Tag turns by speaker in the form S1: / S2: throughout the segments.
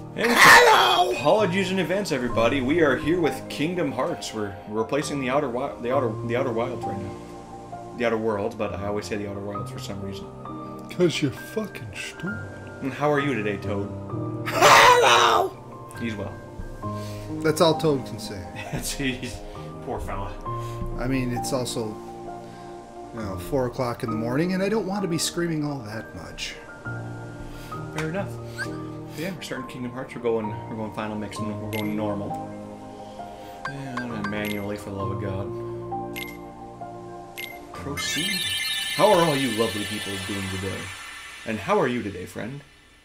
S1: Hello! Apologies in advance, everybody. We are here with Kingdom Hearts. We're replacing the outer wilds right now. The outer worlds, but I always say the outer wilds for some reason.
S2: Cause you're fucking stupid.
S1: And how are you today, Toad?
S2: Hello!
S1: He's well.
S2: That's all Toad can say.
S1: He's poor fella.
S2: I mean, it's also 4 o'clock in the morning, and I don't want to be screaming all that much.
S1: Fair enough. Yeah, we're starting Kingdom Hearts. We're going final mix, and we're going normal. And manually, for the love of God. Proceed. How are all you lovely people doing today? And how are you today, friend?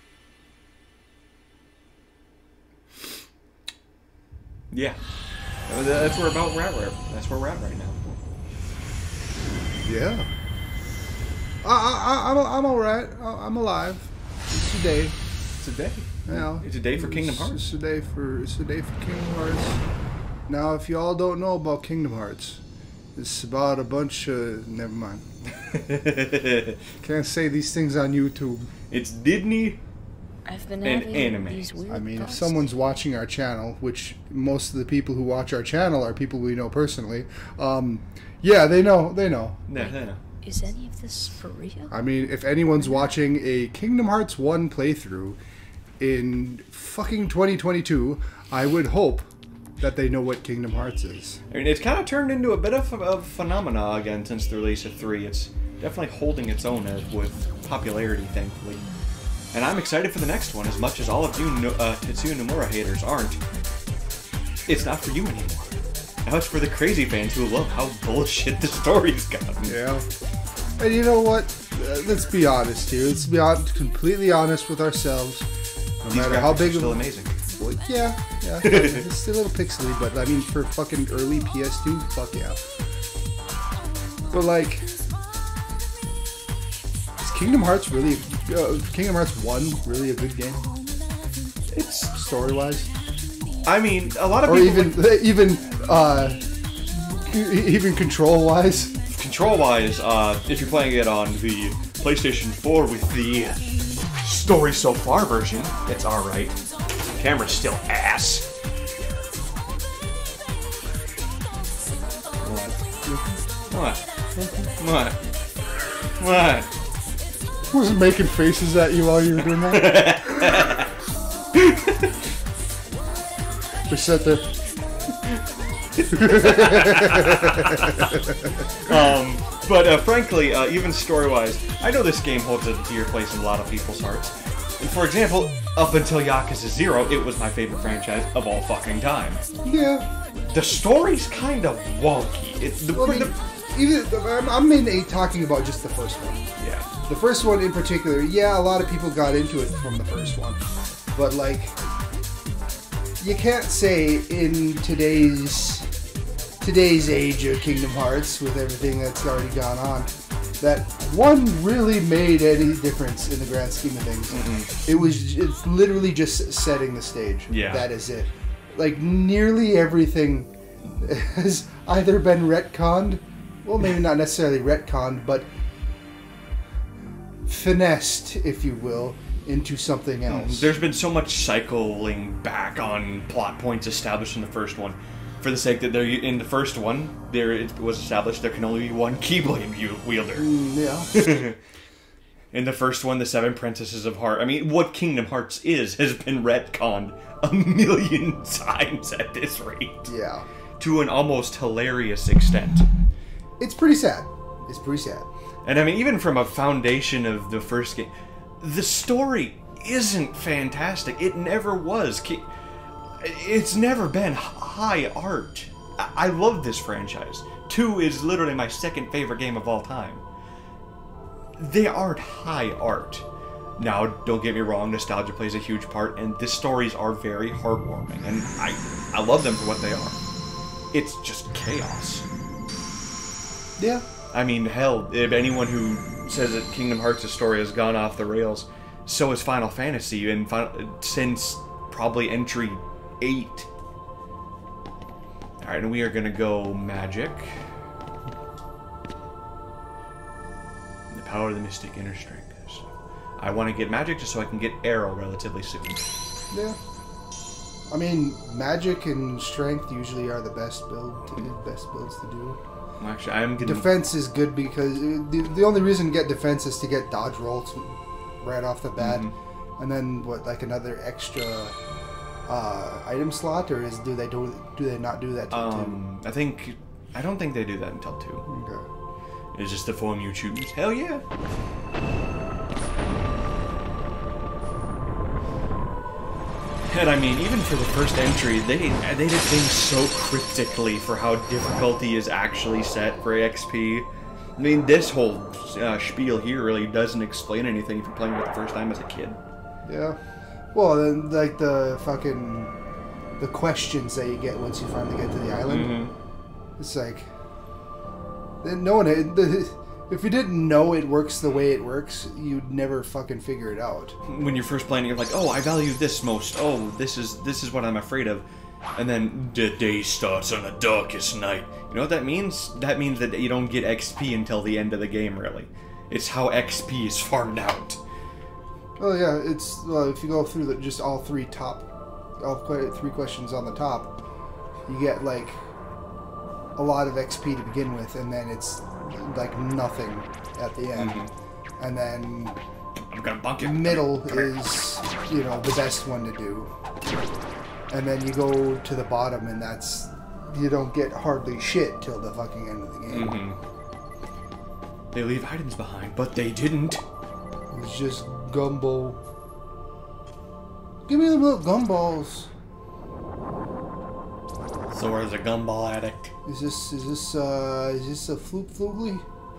S1: Yeah, that's where we're at. That's where we're at right now.
S2: Yeah. I'm all right. I'm alive. It's a day.
S1: It's a day.
S2: Yeah.
S1: It's a day for Kingdom Hearts.
S2: It's a day for Kingdom Hearts. Now, if you all don't know about Kingdom Hearts, it's about a bunch of... Never mind. Can't say these things on YouTube.
S1: It's Disney
S3: I've been
S1: and
S3: having
S1: anime.
S3: these weird
S2: I mean, if
S3: thoughts.
S2: someone's watching our channel, which most of the people who watch our channel are people we know personally, yeah, they know.
S1: Yeah, they know.
S3: Is any of this for real?
S2: I mean, if anyone's watching a Kingdom Hearts 1 playthrough in fucking 2022, I would hope that they know what Kingdom Hearts is.
S1: I mean, it's kind of turned into a bit of a phenomena again since the release of 3. It's definitely holding its own with popularity, thankfully. And I'm excited for the next one, as much as all of you Tetsuya Nomura haters aren't. It's not for you anymore. Now it's for the crazy fans who love how bullshit the story's gotten.
S2: Yeah. And you know what? Let's be honest here. Let's be completely honest with ourselves. No
S1: These
S2: matter how
S1: graphics
S2: big
S1: are still
S2: of...
S1: amazing.
S2: Well, yeah. It's still a little pixely, but I mean, for fucking early PS2, fuck yeah. But like, is Kingdom Hearts really, Kingdom Hearts 1 really a good game?
S1: It's,
S2: Story-wise?
S1: I mean, a lot of
S2: Or
S1: people...
S2: even control-wise?
S1: Control-wise, if you're playing it on the PlayStation 4 with the story so far version, it's alright. The camera's still ass. What? What?
S2: Who was making faces at you while you were doing that? Just sat there.
S1: But frankly, even story-wise, I know this game holds a dear place in a lot of people's hearts. And for example, up until Yakuza 0, it was my favorite franchise of all fucking time.
S2: Yeah.
S1: The story's kind of wonky.
S2: I'm mainly talking about just the first one.
S1: Yeah.
S2: The first one in particular, yeah, a lot of people got into it from the first one. But, like, you can't say in today's age of Kingdom Hearts, with everything that's already gone on, that one really made any difference in the grand scheme of things. Mm-hmm. It's literally just setting the stage.
S1: Yeah.
S2: That is it. Like, nearly everything has either been retconned, well, maybe not necessarily retconned, but finessed, if you will, into something else.
S1: There's been so much cycling back on plot points established in the first one. For the sake that they're in the first one, it was established there can only be one Keyblade wielder.
S2: Yeah.
S1: In the first one, the 7 Princesses of Heart. I mean, what Kingdom Hearts has been retconned a million times at this rate.
S2: Yeah.
S1: To an almost hilarious extent.
S2: It's pretty sad. It's pretty sad.
S1: And I mean, even from a foundation of the first game, the story isn't fantastic. It never was. It's never been high art. I love this franchise. 2 is literally my second favorite game of all time. They aren't high art. Now, don't get me wrong, nostalgia plays a huge part, and the stories are very heartwarming, and I love them for what they are. It's just chaos.
S2: Yeah.
S1: I mean, hell, if anyone who says that Kingdom Hearts' story has gone off the rails, so has Final Fantasy, and since probably entry 8. Alright, and we are gonna go magic. The power of the mystic inner strength. So I want to get magic just so I can get arrow relatively soon.
S2: Yeah. I mean, magic and strength usually are the best builds to do.
S1: Well, actually, I'm gonna...
S2: Defense is good because the only reason to get defense is to get dodge rolls right off the bat, and then what, like another extra item slot, or do they not do that till 2?
S1: I don't think they do that until 2.
S2: Okay.
S1: It's just the form you choose. Hell yeah! And I mean, even for the first entry, they did things so cryptically for how difficulty is actually set for XP. I mean, this whole spiel here really doesn't explain anything if you're playing it the first time as a kid.
S2: Yeah. Well, then, like the questions that you get once you finally get to the island, it's like, if you didn't know it works the way it works, you'd never fucking figure it out.
S1: When you're first playing, you're like, oh, I value this most. Oh, this is what I'm afraid of. And then the day starts on the darkest night. You know what that means? That means that you don't get XP until the end of the game, really. It's how XP is farmed out.
S2: Oh yeah, it's if you go through just all three questions on the top, you get like a lot of XP to begin with, and then it's like nothing at the end, and then
S1: I'm gonna bunk it.
S2: Middle is the best one to do, and then you go to the bottom, and that's you don't get hardly shit till the fucking end of the game.
S1: They leave items behind, but they didn't.
S2: It's just gumbo. Give me the little gumballs.
S1: So is a gumball addict.
S2: Is this a Floop Floogly?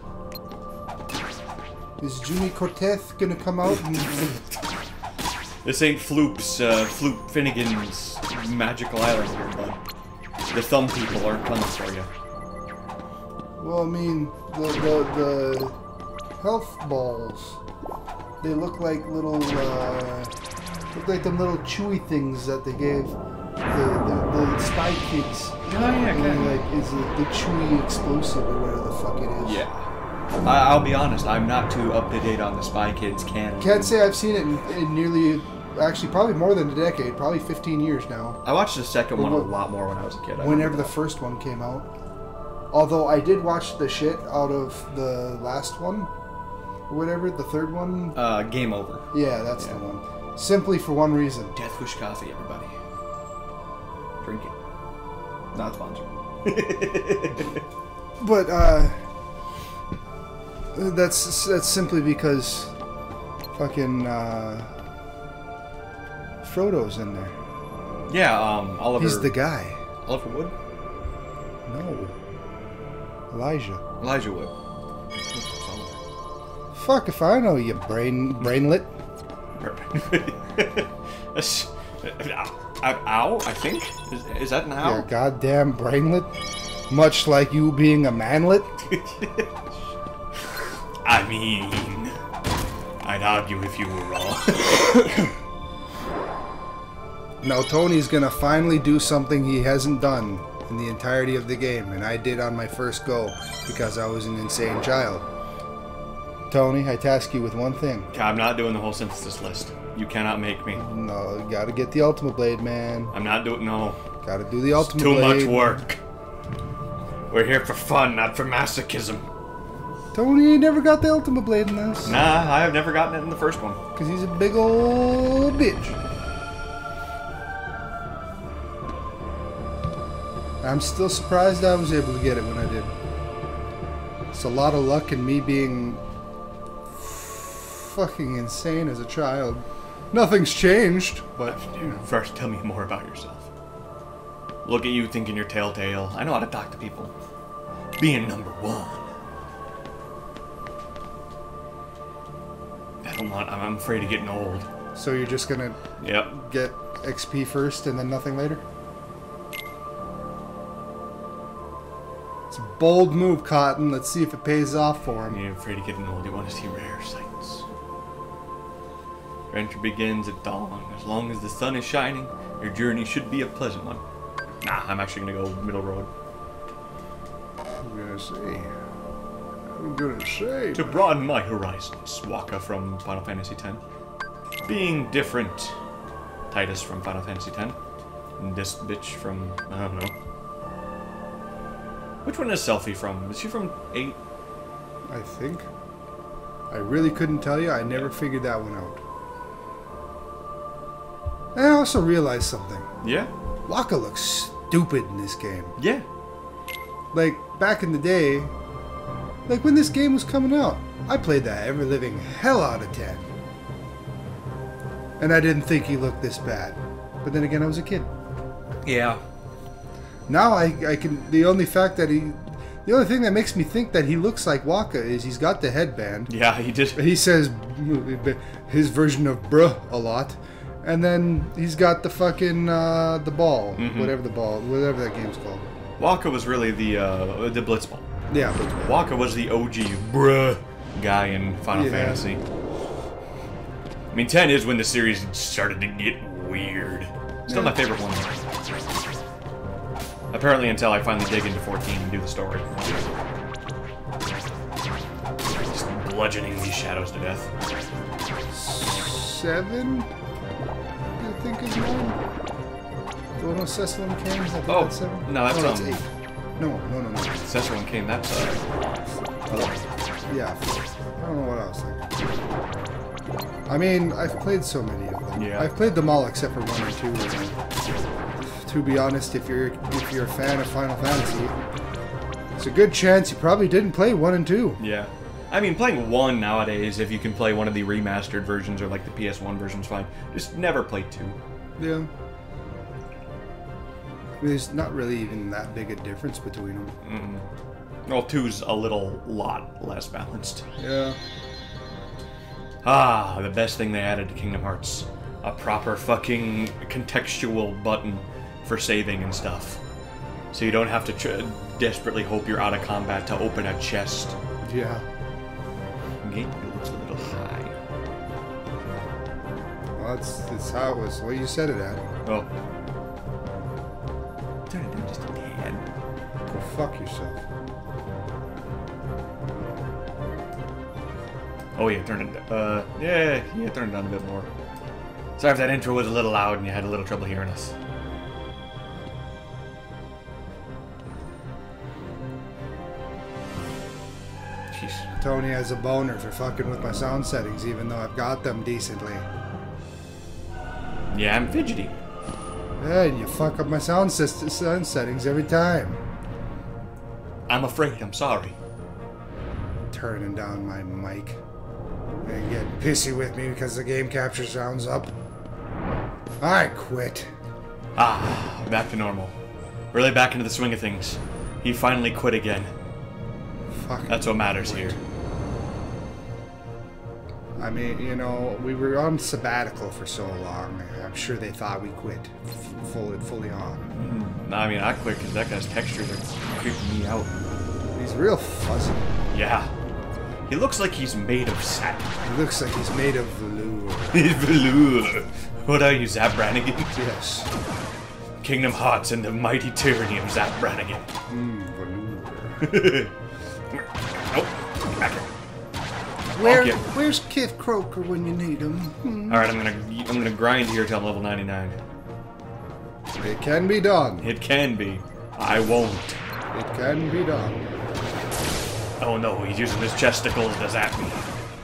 S2: Is Jimmy Cortez gonna come out and...
S1: This ain't Floop's, Floop Finnegan's magical island here, bud. The thumb people aren't coming for you.
S2: Well, I mean, the health balls, they look like little, them little chewy things that they gave the Spy Kids.
S1: Oh yeah,
S2: and like, is it the chewy explosive or whatever the fuck it is?
S1: Yeah. I'll be honest, I'm not too up to date on the Spy Kids canon.
S2: Can't say I've seen it in nearly, actually probably more than a decade, probably 15 years now.
S1: I watched the second one a lot more when I was a kid.
S2: Whenever the first one came out. Although I did watch the shit out of the last one, or whatever, the third one.
S1: Game Over.
S2: Yeah, that's the one. Simply for one reason.
S1: Death Wish Coffee, everybody. Drink it. Not sponsored.
S2: But, that's simply because fucking, Frodo's in there.
S1: Yeah, Oliver...
S2: He's the guy.
S1: Oliver Wood?
S2: No. Elijah.
S1: Elijah Wood.
S2: Fuck if I know, you brainlet.
S1: Ow, I think? Is that an ow?
S2: You're a goddamn brainlet. Much like you being a manlet.
S1: I mean, I'd argue if you were wrong.
S2: Now Tony's gonna finally do something he hasn't done in the entirety of the game, and I did on my first go because I was an insane child. Tony, I task you with one thing.
S1: I'm not doing the whole synthesis list. You cannot make me.
S2: No, you gotta get the Ultimate Blade, man.
S1: I'm not doing... No.
S2: Gotta do the Ultimate
S1: Blade.
S2: Blade.
S1: Too much work. We're here for fun, not for masochism.
S2: Tony ain't never got the Ultimate Blade in this.
S1: Nah, I have never gotten it in the first one.
S2: Because he's a big old bitch. I'm still surprised I was able to get it when I did. It's a lot of luck in me being fucking insane as a child. Nothing's changed, but...
S1: First, tell me more about yourself. Look at you thinking you're telltale. I know how to talk to people. Being number one. I'm afraid of getting old.
S2: So you're just gonna get XP first and then nothing later? It's a bold move, Cotton. Let's see if it pays off for him.
S1: You're afraid of getting old. You want to see rare sights. Adventure begins at dawn. As long as the sun is shining, your journey should be a pleasant one. Nah, I'm actually gonna go middle road.
S2: I'm gonna say.
S1: To broaden my horizons, Waka from Final Fantasy X. Being different, Titus from Final Fantasy X. this bitch from, I don't know. Which one is Selfie from? Is she from 8?
S2: I think. I really couldn't tell you. I never figured that one out. And I also realized something.
S1: Yeah?
S2: Waka looks stupid in this game.
S1: Yeah.
S2: Like, back in the day, like when this game was coming out, I played that every living hell out of 10. And I didn't think he looked this bad. But then again, I was a kid.
S1: Yeah.
S2: Now I can, the only thing that makes me think that he looks like Waka is he's got the headband.
S1: Yeah, he did.
S2: He says his version of bruh a lot. And then he's got the fucking, the ball.
S1: Mm-hmm.
S2: Whatever that game's called.
S1: Waka was really the Blitzball.
S2: Yeah.
S1: Waka was the OG bruh guy in Final Fantasy. I mean, 10 is when the series started to get weird. Still my favorite one. Apparently until I finally dig into 14 and do the story. Just bludgeoning these shadows to death.
S2: 7? I think is 9? The one with Cecil and Kane? I think that's 7?
S1: No, that's
S2: 8. No.
S1: Cecil and Kane, that's 4.
S2: Yeah, 4. I don't know what I was thinking. I mean, I've played so many of them.
S1: Yeah.
S2: I've played them all except for 1 and 2. To be honest, if you're a fan of Final Fantasy, it's a good chance you probably didn't play 1 and 2.
S1: Yeah. I mean, playing 1 nowadays, if you can play one of the remastered versions or like the PS1 version's fine. Just never play 2.
S2: Yeah. I mean, there's not really even that big a difference between them.
S1: Well, 2's a lot less balanced.
S2: Yeah.
S1: Ah, the best thing they added to Kingdom Hearts. A proper fucking contextual button for saving and stuff. So you don't have to desperately hope you're out of combat to open a chest.
S2: Yeah.
S1: Game looks a little high.
S2: Well, that's how it was. Well, you said it at.
S1: Oh. Turn it down just a tad.
S2: Go fuck yourself.
S1: Oh yeah, turn it. Yeah, turn it down a bit more. Sorry if that intro was a little loud and you had a little trouble hearing us. Jeez.
S2: Tony has a boner for fucking with my sound settings, even though I've got them decently.
S1: Yeah, I'm fidgety.
S2: Yeah, and you fuck up my sound settings every time.
S1: I'm afraid. I'm sorry.
S2: Turning down my mic. And getting pissy with me because the game capture sound's up. I quit.
S1: Ah, back to normal. Really back into the swing of things. He finally quit again.
S2: Fucking
S1: That's what matters
S2: quit.
S1: here.
S2: I mean, you know, we were on sabbatical for so long. I'm sure they thought we quit fully on.
S1: I mean, I quit because that guy's textures are creeping me out.
S2: He's real fuzzy.
S1: Yeah. He looks like he's made of satin.
S2: He looks like he's made of velour.
S1: Velour. What are you, Zap Brannigan?
S2: Yes.
S1: Kingdom Hearts and the mighty tyranny of Zap Brannigan.
S2: Velour.
S1: Nope. Get back here.
S2: Where's Kid Croker when you need him?
S1: All right, I'm gonna grind here till I'm level 99.
S2: It can be done.
S1: It can be. I won't.
S2: It can be done.
S1: Oh no, he's using his chesticles to zap me.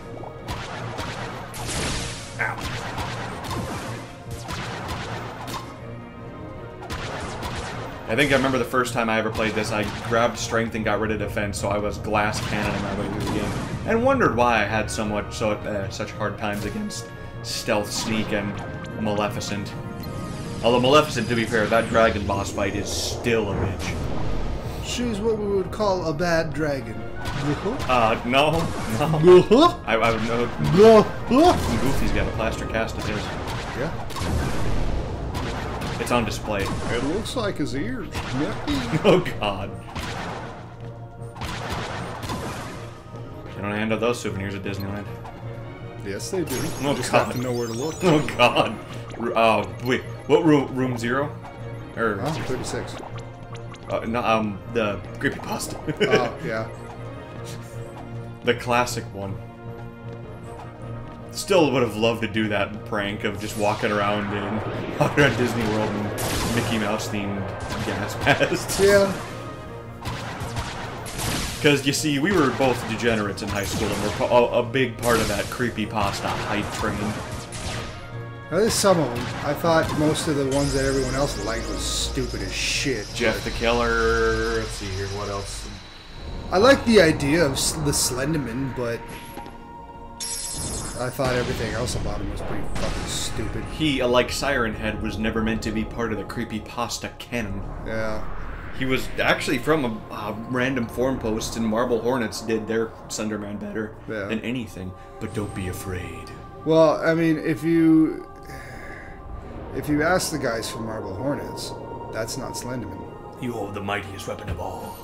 S1: Ow. I think I remember the first time I ever played this, I grabbed strength and got rid of defense, so I was glass cannoning my way through the game. And wondered why I had such hard times against Stealth, Sneak, and Maleficent. Although Maleficent, to be fair, that dragon boss fight is still a bitch.
S2: She's what we would call a bad dragon.
S1: No. I would know. Goofy's got a plaster cast of his.
S2: Yeah.
S1: It's on display.
S2: It looks like his ears.
S1: Oh god. You don't hand out those souvenirs at Disneyland.
S2: Yes, they do.
S1: Oh,
S2: You just
S1: God.
S2: have to know where to look.
S1: Oh god. Oh, wait. What room? Room 0? Or,
S2: Oh, 36.
S1: no, the creepypasta.
S2: Oh, yeah.
S1: The classic one. Still would have loved to do that prank of just walking around around Disney World and Mickey Mouse themed gas masks.
S2: Yeah.
S1: Because, you see, we were both degenerates in high school, and we're a big part of that creepypasta hype train.
S2: Now, there's some of them. I thought most of the ones that everyone else liked was stupid as shit.
S1: Jeff the Killer, let's see here, what else?
S2: I like the idea of the Slenderman, but I thought everything else about him was pretty fucking stupid.
S1: He, like Siren Head, was never meant to be part of the creepypasta canon.
S2: Yeah.
S1: He was actually from a random forum post, and Marble Hornets did their Slenderman better than anything. But don't be afraid.
S2: Well, I mean, if you ask the guys from Marble Hornets, that's not Slenderman.
S1: You hold the mightiest weapon of all.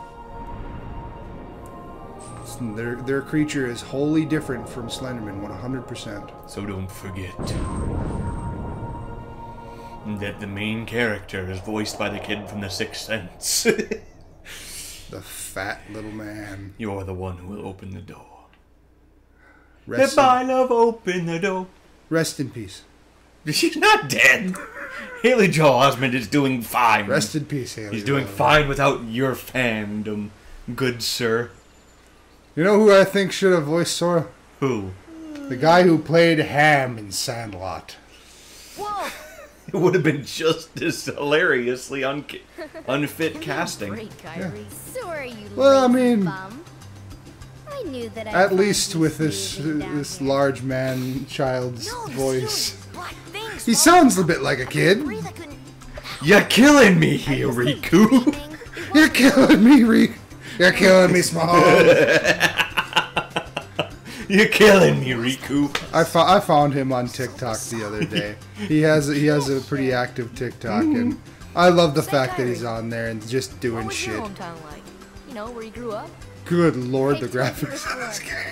S2: Their creature is wholly different from Slenderman, 100%.
S1: So don't forget that the main character is voiced by the kid from The Sixth Sense.
S2: The fat little man.
S1: You're the one who will open the door.
S2: Goodbye,
S1: love, open the door.
S2: Rest in peace.
S1: She's not dead. Haley Joel Osment is doing fine.
S2: Rest in peace, Haley.
S1: He's doing fine without your fandom, good sir.
S2: You know who I think should have voiced Sora?
S1: Who?
S2: The guy who played Ham in Sandlot.
S3: Whoa!
S1: It would have been just as hilariously unfit casting.
S3: Great, Kyrie.
S2: Yeah.
S3: Sorry, you
S2: Well, I
S3: lazy
S2: mean,
S3: bum. I knew that
S2: at least with this large man child's voice. He sounds a bit like a kid.
S1: You're killing me here, Riku.
S2: You're killing me, Riku. You're killing me, Small.
S1: You're killing me, Riku.
S2: I found him on TikTok the other day. He has a pretty active TikTok, and I love the fact that he's on there and just doing shit.
S3: What was your hometown like? You know, where you grew up?
S2: Good lord, the graphics on this game.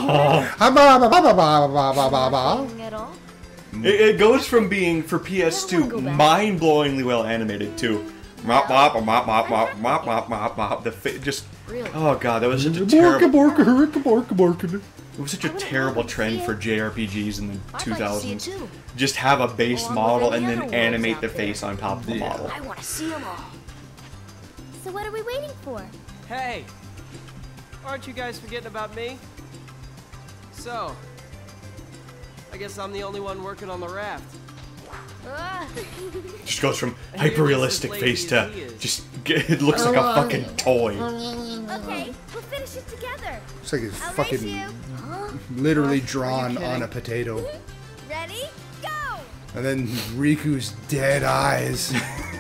S3: Anything at all?
S1: It goes from being, for PS2, mind-blowingly well animated to mop mop mop mop mop mop mop mop mop. Just
S3: Really?
S1: oh god, that was such a terrible.
S2: It
S1: It was such a terrible trend for JRPGs in the
S3: I'd like to see it
S1: 2000s.
S3: too.
S1: Just have a base
S3: Along with
S1: model
S3: any
S1: and
S3: other
S1: then animate
S3: worlds
S1: the
S3: out there.
S1: face on top of the model.
S3: I want to see them all.
S4: So what are we waiting for?
S5: Hey! Aren't you guys forgetting about me? So, I guess I'm the only one working on the raft.
S1: Just goes from hyper-realistic face to just it looks like a fucking toy.
S4: Okay, we'll finish it together.
S2: Looks like it's
S4: I'll race
S2: fucking
S4: you.
S2: literally drawn on a potato.
S4: Ready? Go!
S2: And then Riku's dead eyes.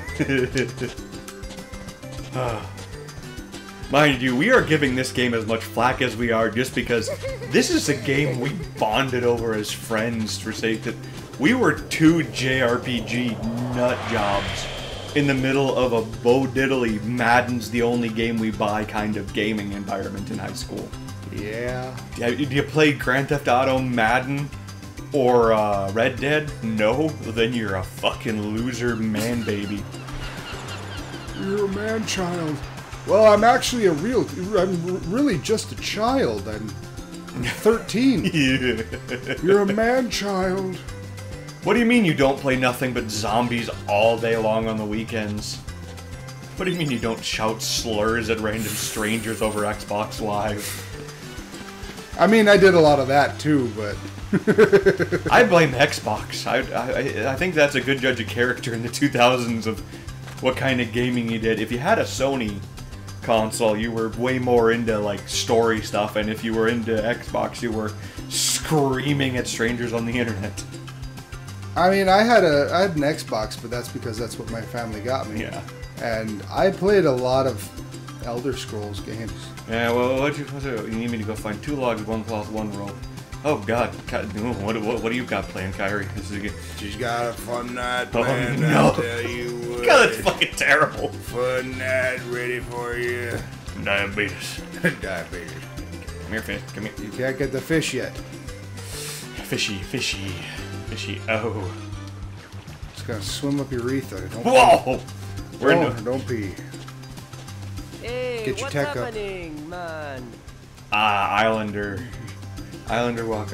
S1: Mind you, we are giving this game as much flack as we are just because this is a game we bonded over as friends for sake that we were two JRPG nut jobs in the middle of a Bo Diddley Madden's the only game we buy kind of gaming environment in high school.
S2: Yeah.
S1: Do you play Grand Theft Auto, Madden, or Red Dead? No? Then you're a fucking loser man baby.
S2: You're a man child. Well, I'm actually I'm really just a child. I'm 13.
S1: Yeah.
S2: You're a man child.
S1: What do you mean you don't play nothing but zombies all day long on the weekends? What do you mean you don't shout slurs at random strangers over Xbox Live?
S2: I mean, I did a lot of that too, but...
S1: I blame Xbox. I think that's a good judge of character in the 2000s of what kind of gaming you did. If you had a Sony console, you were way more into like story stuff, and if you were into Xbox, you were screaming at strangers on the internet.
S2: I mean, I had an Xbox, but that's because that's what my family got me.
S1: Yeah.
S2: And I played a lot of Elder Scrolls games.
S1: Yeah, well, what'd you need me to go find 2 logs, 1 cloth, 1 rope. Oh God, what do you got playing, Kyrie? This is good.
S2: She's got a fun night
S1: planned, no.
S2: I'll tell you what.
S1: God, that's fucking terrible.
S2: Fun night ready for you.
S1: Diabetes.
S2: Diabetes.
S1: Come here, fish. Come here.
S2: You can't get the fish yet.
S1: Fishy, fishy, fishy. Oh.
S2: It's gonna swim up your urethra. Don't
S1: Whoa!
S2: pee. Don't pee.
S5: Hey,
S2: Get your
S5: what's
S2: tech up.
S5: happening, man?
S1: Islander Walker.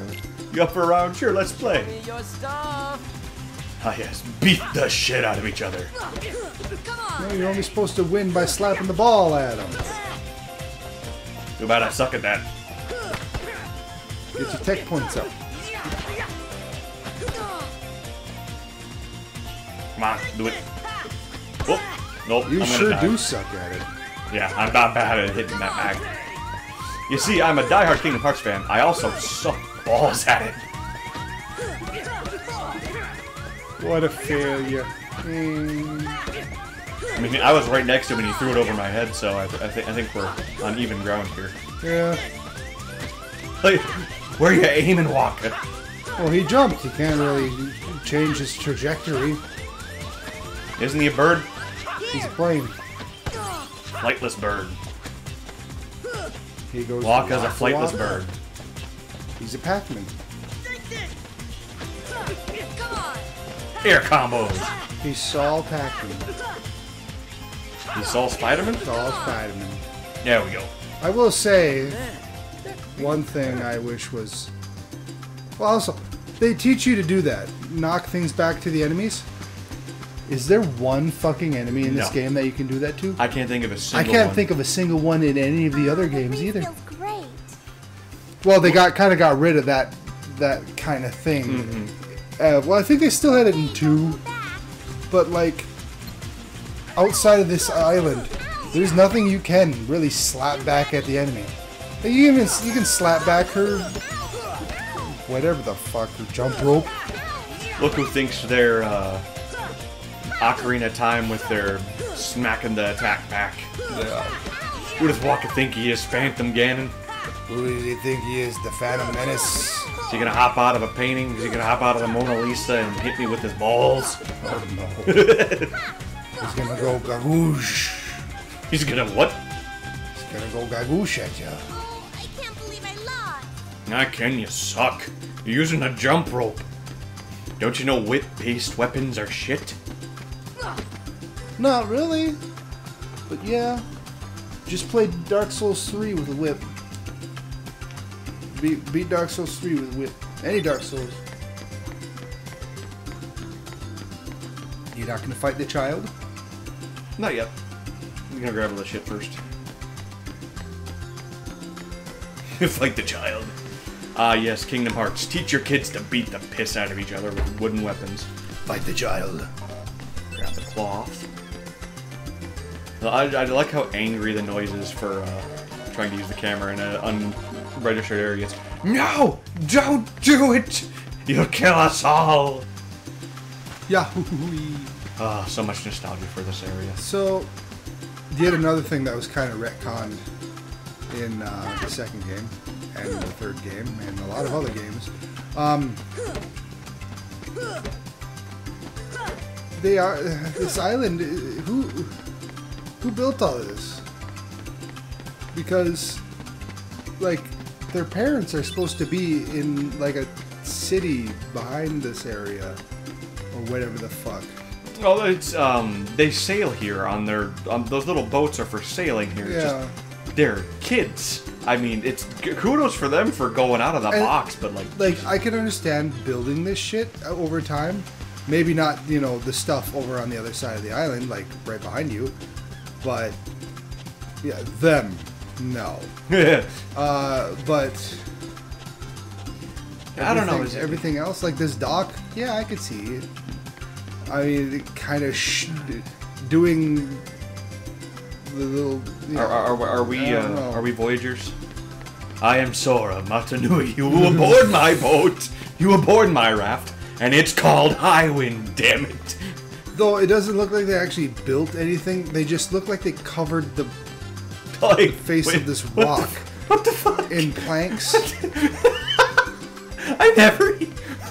S1: You up for a round? Sure, let's play.
S5: Give me your stuff.
S1: Ah, yes. Beat the shit out of each other.
S2: No, you're only supposed to win by slapping the ball at them.
S1: Too bad I suck at that.
S2: Get your tech points up.
S1: Come on, do it. Oh, nope.
S2: You
S1: I'm gonna
S2: sure
S1: die.
S2: do suck at it.
S1: Yeah, I'm not bad at hitting that bag. You see, I'm a diehard Kingdom Hearts fan. I also suck balls at it.
S2: What a failure.
S1: I mean, I was right next to him and he threw it over my head, so I think we're on even ground here.
S2: Yeah.
S1: Like, where you aiming, Walker?
S2: Well, he jumped. He can't really change his trajectory.
S1: Isn't he a bird?
S2: He's a plane.
S1: Flightless bird.
S2: He goes.
S1: Walker's a
S2: waka
S1: flightless
S2: waka.
S1: bird.
S2: He's a Pac-Man.
S1: Air combos.
S2: He's Saul Pac-Man.
S1: He saw Spider-Man?
S2: Saul Spider-Man.
S1: There we go.
S2: I will say, one thing I wish was... Well, also, they teach you to do that. Knock things back to the enemies. Is there one fucking enemy in this
S1: No.
S2: game that you can do that to?
S1: I can't think of a
S2: I
S1: single
S2: can't
S1: one.
S2: think of a single one in any of the other games either.
S4: Feels great.
S2: Well, they kind of got rid of that kind of thing.
S1: Mm-hmm.
S2: Well, I think they still had it in 2, but like outside of this island, there's nothing you can really slap back at the enemy. Like, you can slap back her, whatever the fuck, her jump rope.
S1: Look who thinks they're Ocarina of Time with their smacking the attack back.
S2: Yeah.
S1: Who does Walker think he is, Phantom Ganon?
S2: Who does he think he is, the Phantom Menace?
S1: Is he gonna hop out of a painting? Is he gonna hop out of the Mona Lisa and hit me with his balls?
S2: Oh no. He's gonna go gagoosh.
S1: He's gonna what?
S2: He's gonna go gagoosh at ya.
S4: Oh, I can't believe I lost.
S1: I can, you suck. You're using a jump rope. Don't you know whip-based weapons are shit?
S2: Not really. But yeah. Just play Dark Souls 3 with a whip. Beat Dark Souls 3 with a whip. Any Dark Souls. You're not gonna fight the child?
S1: Not yet. I'm gonna grab all the shit first. Fight the child. Ah, yes, Kingdom Hearts. Teach your kids to beat the piss out of each other with wooden weapons.
S2: Fight the child.
S1: Grab the cloth. I like how angry the noise is for trying to use the camera in unregistered areas. No! Don't do it! You'll kill us all!
S2: Yahoo!
S1: Ah, so much nostalgia for this area.
S2: So, yet another thing that was kind of retconned in the second game, and the third game, and a lot of other games. They are this island. Who built all of this? Because, like, their parents are supposed to be in like a city behind this area, or whatever the fuck.
S1: Well, it's they sail here on those little boats are for sailing here.
S2: Yeah.
S1: Just, they're kids. I mean, it's kudos for them for going out of the box, but
S2: like I can understand building this shit over time. Maybe not, you know, the stuff over on the other side of the island, like right behind you, but yeah, them, no. But
S1: I don't know.
S2: Everything else, like this dock, yeah, I could see it. I mean, it kind of doing the little. You know,
S1: are we Voyagers? I am Sora Matanui. You aboard my boat. You aboard my raft, and it's called Highwind. Damn it!
S2: Though it doesn't look like they actually built anything. They just look like they covered the
S1: Like,
S2: face of this rock
S1: What the fuck?
S2: in planks.
S1: I never.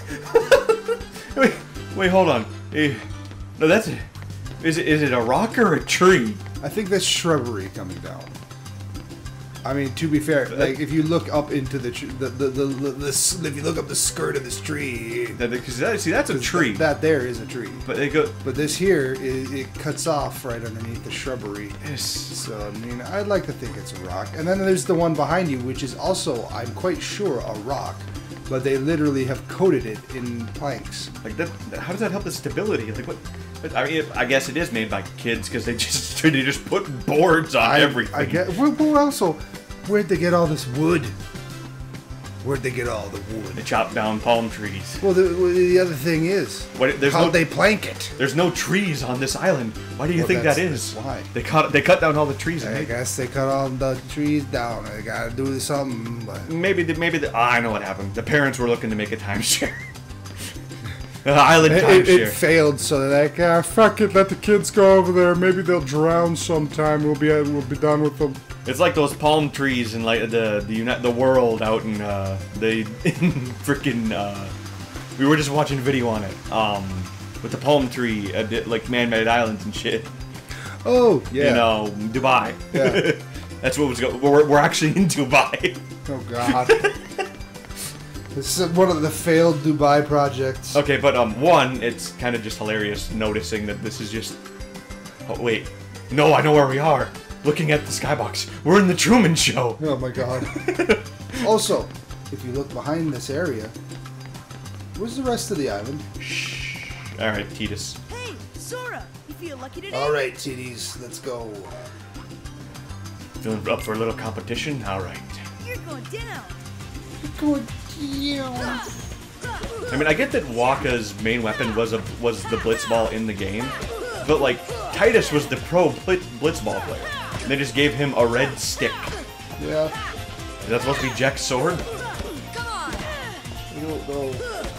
S1: Wait, hold on. No, that's it. Is it a rock or a tree?
S2: I think that's shrubbery coming down. I mean, to be fair, like if you look up into if you look up the skirt of this tree,
S1: Because see, that's a tree.
S2: That there is a tree.
S1: But they go.
S2: But this here, it cuts off right underneath the shrubbery.
S1: Yes.
S2: So, I mean, I'd like to think it's a rock. And then there's the one behind you, which is also, I'm quite sure, a rock. but they literally have coated it in planks.
S1: Like that. How does that help the stability? Like what? I mean, I guess it is made by kids because they just put boards on everything.
S2: I get. Well, also, where'd they get all this wood? Where'd they get all the wood?
S1: They chop down palm trees.
S2: Well, the other thing is, how'd they plank it?
S1: There's no trees on this island. Why do you think that is?
S2: Why?
S1: They cut down all the trees.
S2: I guess they cut all the trees down. They gotta do something. But
S1: Maybe I know what happened. The parents were looking to make a timeshare. Island timeshare.
S2: It failed, so they're like, fuck it, let the kids go over there. Maybe they'll drown sometime. We'll be done with them.
S1: It's like those palm trees in like the world out in freaking. We were just watching a video on it. With the palm tree, like man-made islands and shit.
S2: Oh yeah.
S1: You know, Dubai.
S2: Yeah.
S1: That's what was going. We're actually in Dubai.
S2: Oh god. This is one of the failed Dubai projects.
S1: Okay, but one, it's kind of just hilarious noticing that this is just. Oh wait, no, I know where we are. Looking at the skybox, we're in the Truman Show.
S2: Oh my god. Also, if you look behind this area, where's the rest of the island?
S1: Shh. All right, Titus.
S4: Hey, Sora, you feel lucky today?
S2: All right, TDs, let's go.
S1: Feeling up for a little competition? All right.
S4: You're going down.
S1: I mean, I get that Waka's main weapon was the Blitzball in the game, but like Titus was the pro Blitzball player. And they just gave him a red stick.
S2: Yeah.
S1: Is that supposed to be Jack's sword?
S4: Come on.
S2: I don't know.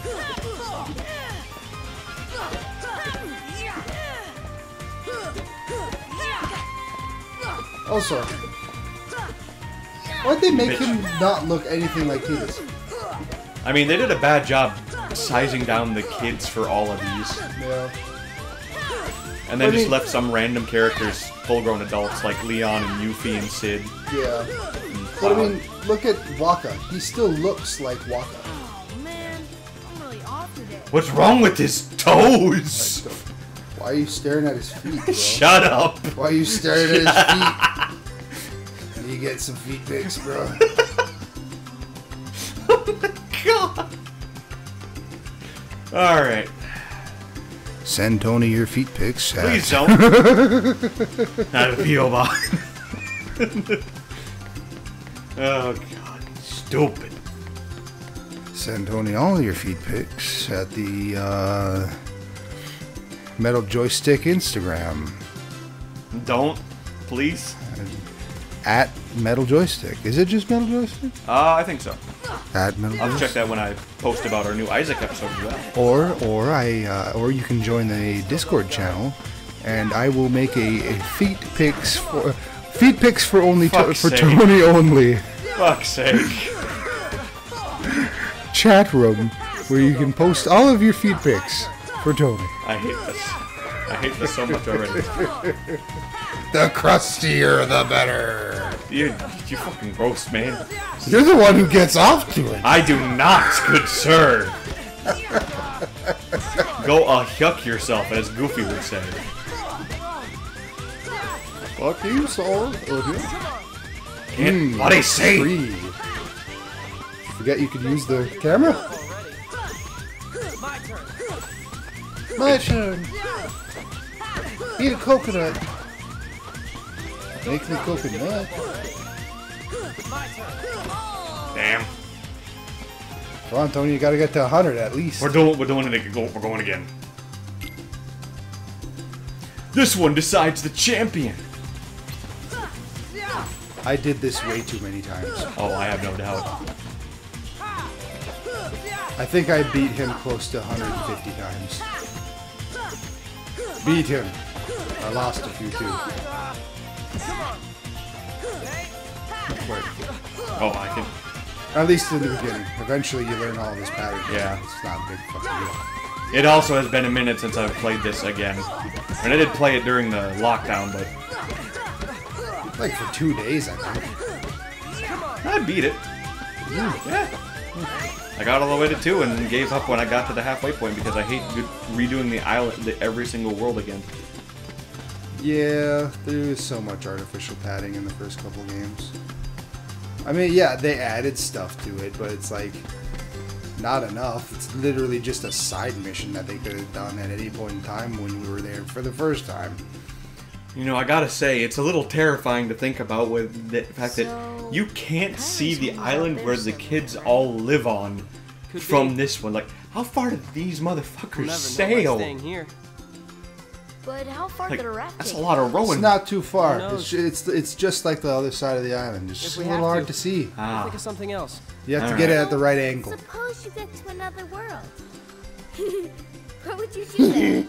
S2: Also, why'd they make him not look anything like Titus?
S1: I mean, they did a bad job sizing down the kids for all of these.
S2: Yeah.
S1: And then
S2: I
S1: just
S2: mean-
S1: left some random characters, full-grown adults, like Leon and Yuffie and Sid.
S2: Yeah. But I mean, look at Waka. He still looks like Waka.
S4: Oh, man. I'm really off today.
S1: What's wrong with his toes?
S2: Why are you staring at his feet, bro?
S1: Shut up!
S2: Why are you staring at his feet? You get some feet pics, bro.
S1: God! Alright.
S2: Send Tony your feet pics.
S1: Please don't. Not a P.O. box. Oh, God. Stupid.
S2: Send Tony all your feet pics at the Metal Joystick Instagram.
S1: Don't. Please.
S2: At Metal Joystick. Is it just Metal Joystick?
S1: I think so.
S2: At Metal
S1: I'll
S2: Joystick.
S1: check that when I post about our new Isaac episode as well.
S2: Or you can join the Discord channel, and I will make a feet pics for only
S1: Fuck's
S2: for
S1: sake.
S2: Tony only
S1: Fuck's sake.
S2: chat room where you can post all of your feet pics for Tony.
S1: I hate this. I hate this so much already.
S2: The crustier, the better.
S1: You fucking gross, man.
S2: You're the one who gets off to it.
S1: I do not, good sir. Go yuck yourself, as Goofy would say.
S2: Fuck you, Saul.
S1: Can't bloody say.
S2: Free. Forget you could use the camera?
S5: My turn.
S2: My turn. Eat a coconut. Make me coconut.
S5: My turn.
S1: Damn.
S2: Come on, Tony, you gotta get to 100 at least.
S1: We're doing it again. We're going again. This one decides the champion.
S2: I did this way too many times.
S1: Oh, I have no doubt.
S2: I think I beat him close to 150 times. Beat him. I lost a few too. Wait.
S1: Oh, I can.
S2: At least in the beginning. Eventually you learn all of his patterns.
S1: Yeah.
S2: It's not a big fucking deal.
S1: It also has been a minute since I've played this again. And I did play it during the lockdown, but
S2: Like for 2 days, I think.
S1: I beat it. Yeah. I got all the way to 2 and gave up when I got to the halfway point because I hate redoing the island, every single world again.
S2: Yeah, there is so much artificial padding in the first couple games. I mean, yeah, they added stuff to it, but it's like Not enough. It's literally just a side mission that they could have done at any point in time when we were there for the first time.
S1: You know, I gotta say, it's a little terrifying to think about with the fact that you can't see the island where the kids all live on from this one. Like, how far did these motherfuckers sail?
S5: Staying here.
S3: But how far
S1: Like,
S3: did a raft
S1: that's a
S3: take?
S1: lot of rowing.
S2: It's not too far.
S5: Who knows?
S2: It's just like the other side of the island. It's
S5: If
S2: just a
S5: we
S2: little
S5: have
S2: hard
S5: to.
S2: to see.
S5: Think
S1: Ah,
S5: of something else.
S2: You have to
S1: All
S2: get it
S1: right.
S2: at the right angle.
S3: Suppose you get to another world. What would you do then?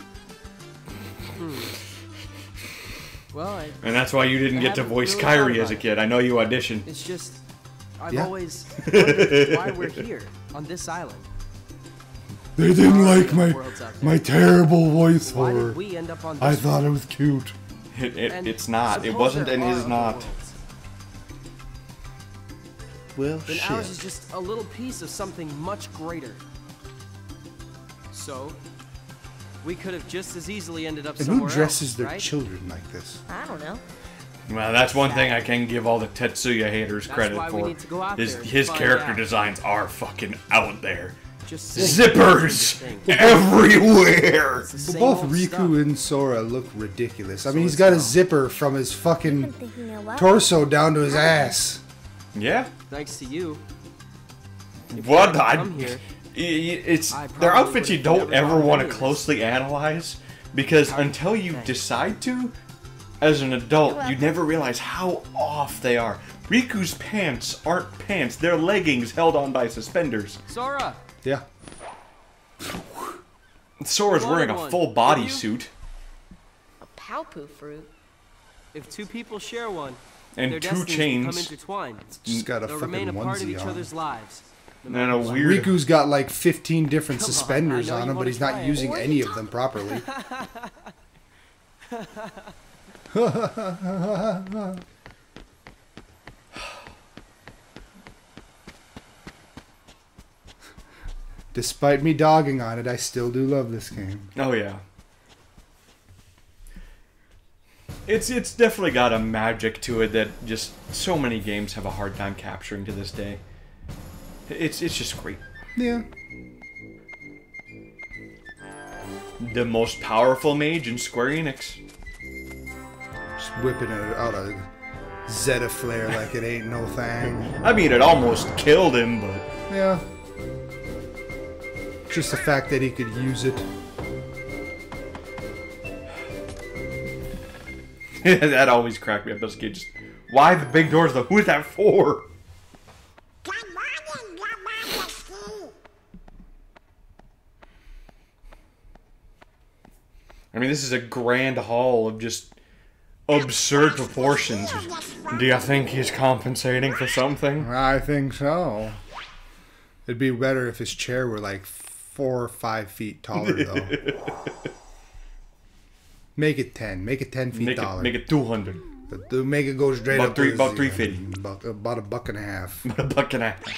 S5: Well,
S1: and that's why you didn't get to
S5: haven't
S1: voice
S5: really thought
S1: Kyrie
S5: about
S1: as a
S5: it.
S1: kid. I know you auditioned.
S5: it's just I've
S2: Yeah.
S5: always wondered why we're here on this island.
S2: They didn't
S5: There are
S2: like
S5: enough worlds out there.
S2: my terrible voice
S5: Why
S2: for
S5: did
S2: it.
S5: we end up on this
S2: I thought it was cute.
S5: And
S1: It's not. It
S5: suppose
S1: wasn't
S5: there
S1: and
S5: are
S1: is
S5: other
S1: not.
S5: worlds.
S2: Well,
S5: Then ours is just a little piece of something much greater. So, we could have just as easily ended up
S2: And
S5: somewhere
S2: who dresses
S5: else,
S2: their
S5: right?
S2: children like this?
S3: I don't know.
S1: Well, that's one thing I can give all the Tetsuya haters
S5: That's
S1: credit
S5: why we
S1: for.
S5: need to go out
S1: His
S5: there and
S1: his
S5: find
S1: character
S5: out.
S1: designs are fucking out there.
S5: Just
S1: Zippers
S5: thing.
S1: everywhere.
S5: It's the
S2: But
S5: same
S2: both
S5: old
S2: Riku
S5: stuff.
S2: and Sora look ridiculous. I mean, he's
S5: it's
S2: got a
S5: not.
S2: zipper from his
S3: Been
S2: fucking
S3: thinking a lot.
S2: torso down to his ass.
S1: Yeah.
S5: Thanks to you.
S1: What?
S5: Come here.
S1: It's
S5: I
S1: they're
S5: probably
S1: outfits you
S5: would've
S1: don't
S5: never
S1: ever
S5: thought
S1: want
S5: of
S1: to
S5: this.
S1: closely analyze because until you decide to, as an adult, you never realize how off they are. Riku's pants aren't pants; they're leggings held on by suspenders.
S5: Sora,
S2: Yeah.
S1: Sora's
S5: Wanted
S1: wearing a
S5: one,
S1: full
S5: did
S1: body
S5: you?
S1: suit
S3: A Palpu fruit.
S5: if two people share one,
S1: and
S5: their
S1: 2
S5: destinies become
S1: chains
S5: intertwined.
S2: Just got a
S5: They'll remain
S2: fucking
S5: a part of
S2: onesie
S5: each
S2: on.
S5: other's lives. No
S1: and
S5: matter
S1: a
S5: what.
S1: weird.
S2: Riku's got like 15 different
S5: Come on,
S2: suspenders
S5: I know
S2: on
S5: you
S2: him, but
S5: wanna
S2: he's not
S5: try it.
S2: using any of them properly. Despite me dogging on it, I still do love this game.
S1: Oh yeah. It's definitely got a magic to it that just so many games have a hard time capturing to this day. It's just great.
S2: Yeah.
S1: The most powerful mage in Square Enix.
S2: Just whipping it out a Zeta flare like it ain't no thing.
S1: I mean, it almost killed him, but
S2: Yeah. Just the fact that he could use it.
S1: that always cracked me up as a kid. Just why the big doors? Who is that for? I mean, this is a grand hall of just absurd proportions. Do you think he's compensating for something?
S2: I think so. It'd be better if his chair were like 4 or 5 feet taller, though. Make it 10. Make it 10 feet taller.
S1: Make it 200.
S2: But do make it go straight
S1: About
S2: up.
S1: three-
S2: to
S1: about
S2: the-
S1: $3.50.
S2: About $1.50.
S1: A buck and a half.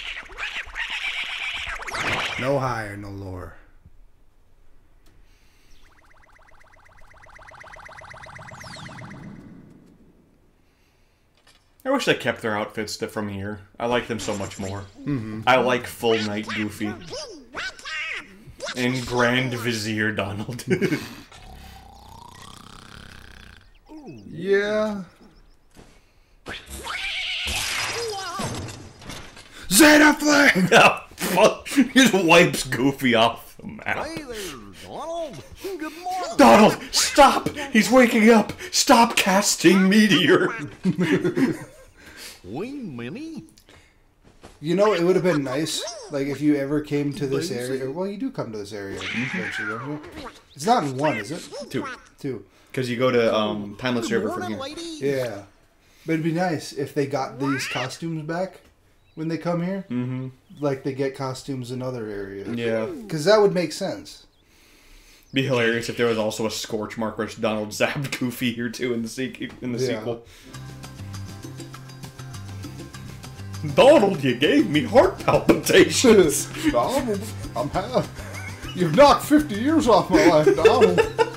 S2: No higher, no lower.
S1: I wish they kept their outfits from here. I like them so much more. I like full night Goofy. And Grand Vizier Donald.
S2: Yeah. Zeta Flame!
S1: Oh, fuck. He just wipes Goofy off the map.
S6: Hey there, Donald. Good morning.
S1: Donald, stop! He's waking up! Stop casting meteor!
S6: Wee Minnie.
S2: You know, it would have been nice, like, if you ever came to this area. Well, you do come to this area eventually, don't you? It's not in 1, is it?
S1: 2.
S2: 2.
S1: Because you go to Timeless
S6: Good
S1: River from
S6: morning,
S1: here.
S6: lady.
S2: Yeah. But it'd be nice if they got these costumes back when they come here.
S1: Mm-hmm.
S2: Like they get costumes in other areas.
S1: Yeah.
S2: Because that would make sense.
S1: Be hilarious if there was also a scorch mark where Donald zapped Goofy here too in the sequel. Donald, you gave me heart palpitations.
S2: Donald, you've knocked 50 years off my life, Donald.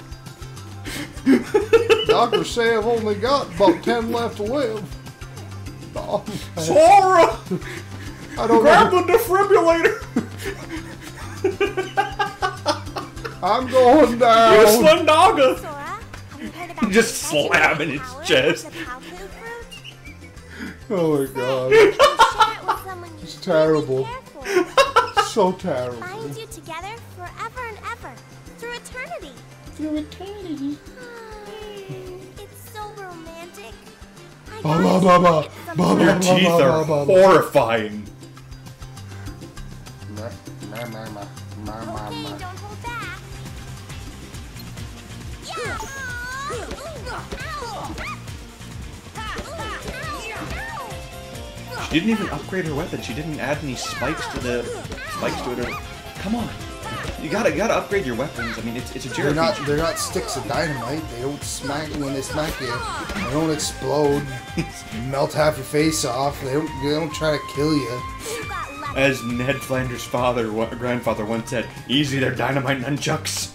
S2: Doctors say I've only got about 10 left to live. Donald,
S1: Sora,
S2: I don't
S1: grab
S2: know.
S1: the defibrillator.
S2: I'm going down.
S1: You Slumdogger!
S3: Sora, have you heard about
S1: Just
S3: the special
S1: slamming his
S3: power
S1: chest.
S3: of the Palku fruit?
S2: Oh my god.
S3: You share it with someone you
S2: It's terrible.
S3: really care for.
S2: So terrible.
S3: Binds you together forever and ever, through eternity.
S2: Through eternity.
S3: It's so romantic. I
S2: Ba
S3: gotta
S2: ba ba
S3: say,
S2: ba.
S3: it's
S2: Ba
S3: something-
S2: ba
S1: Your
S2: ba
S1: teeth
S2: ba
S1: are
S2: ba ba.
S1: horrifying.
S2: Ma, ma, ma, ma, ma, ma,
S3: Okay,
S2: ma.
S3: don't hold back. Yeah.
S1: She didn't even upgrade her weapon. She didn't add any spikes to it. Or, come on, you gotta upgrade your weapons. I mean, it's a
S2: They're
S1: JRPG.
S2: not sticks of dynamite. They don't smack when they smack you. They don't explode. Melt half your face off. They don't try to kill you.
S3: You got lucky.
S1: As Ned Flanders' grandfather once said, "Easy, they're dynamite nunchucks."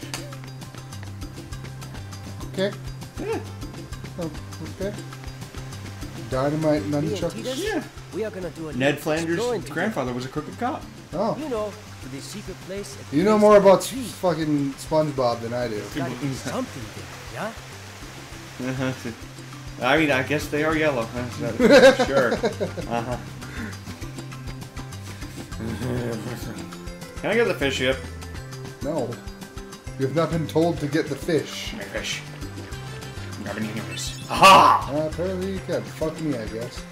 S2: Okay.
S1: Yeah.
S2: Oh, okay. Dynamite nunchucks.
S1: Yeah.
S5: We are gonna do a
S1: Ned Flanders'
S5: exploring together.
S1: grandfather was a crooked cop.
S2: Oh.
S5: You know, to the secret place. at the
S2: You know
S5: base
S2: more
S5: of the
S2: about
S5: tree.
S2: fucking SpongeBob than I do.
S5: Gotta be something there, yeah?
S1: I mean, I guess they are yellow. Huh? Sure. Uh-huh. Can I get the fish yet?
S2: No. You have not been told to get the fish.
S1: My fish. I'm grabbing it anyways. Aha!
S2: Apparently you can. Fuck me, I guess.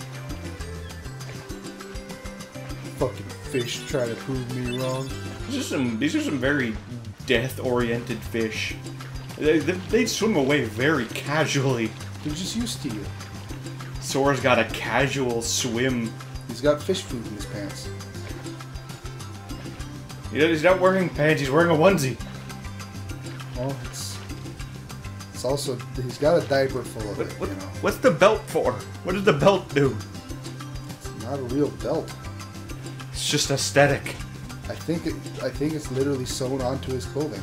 S2: Fucking fish trying to prove me wrong.
S1: These are some very death-oriented fish. They swim away very casually.
S2: They're just used to you.
S1: Sora's got a casual swim.
S2: He's got fish food in his pants.
S1: He's not wearing pants, he's wearing a onesie.
S2: Well, it's also, he's got a diaper full of it, you know.
S1: What's the belt for? What does the belt do?
S2: It's not a real belt.
S1: It's just aesthetic.
S2: I think it's literally sewn onto his clothing.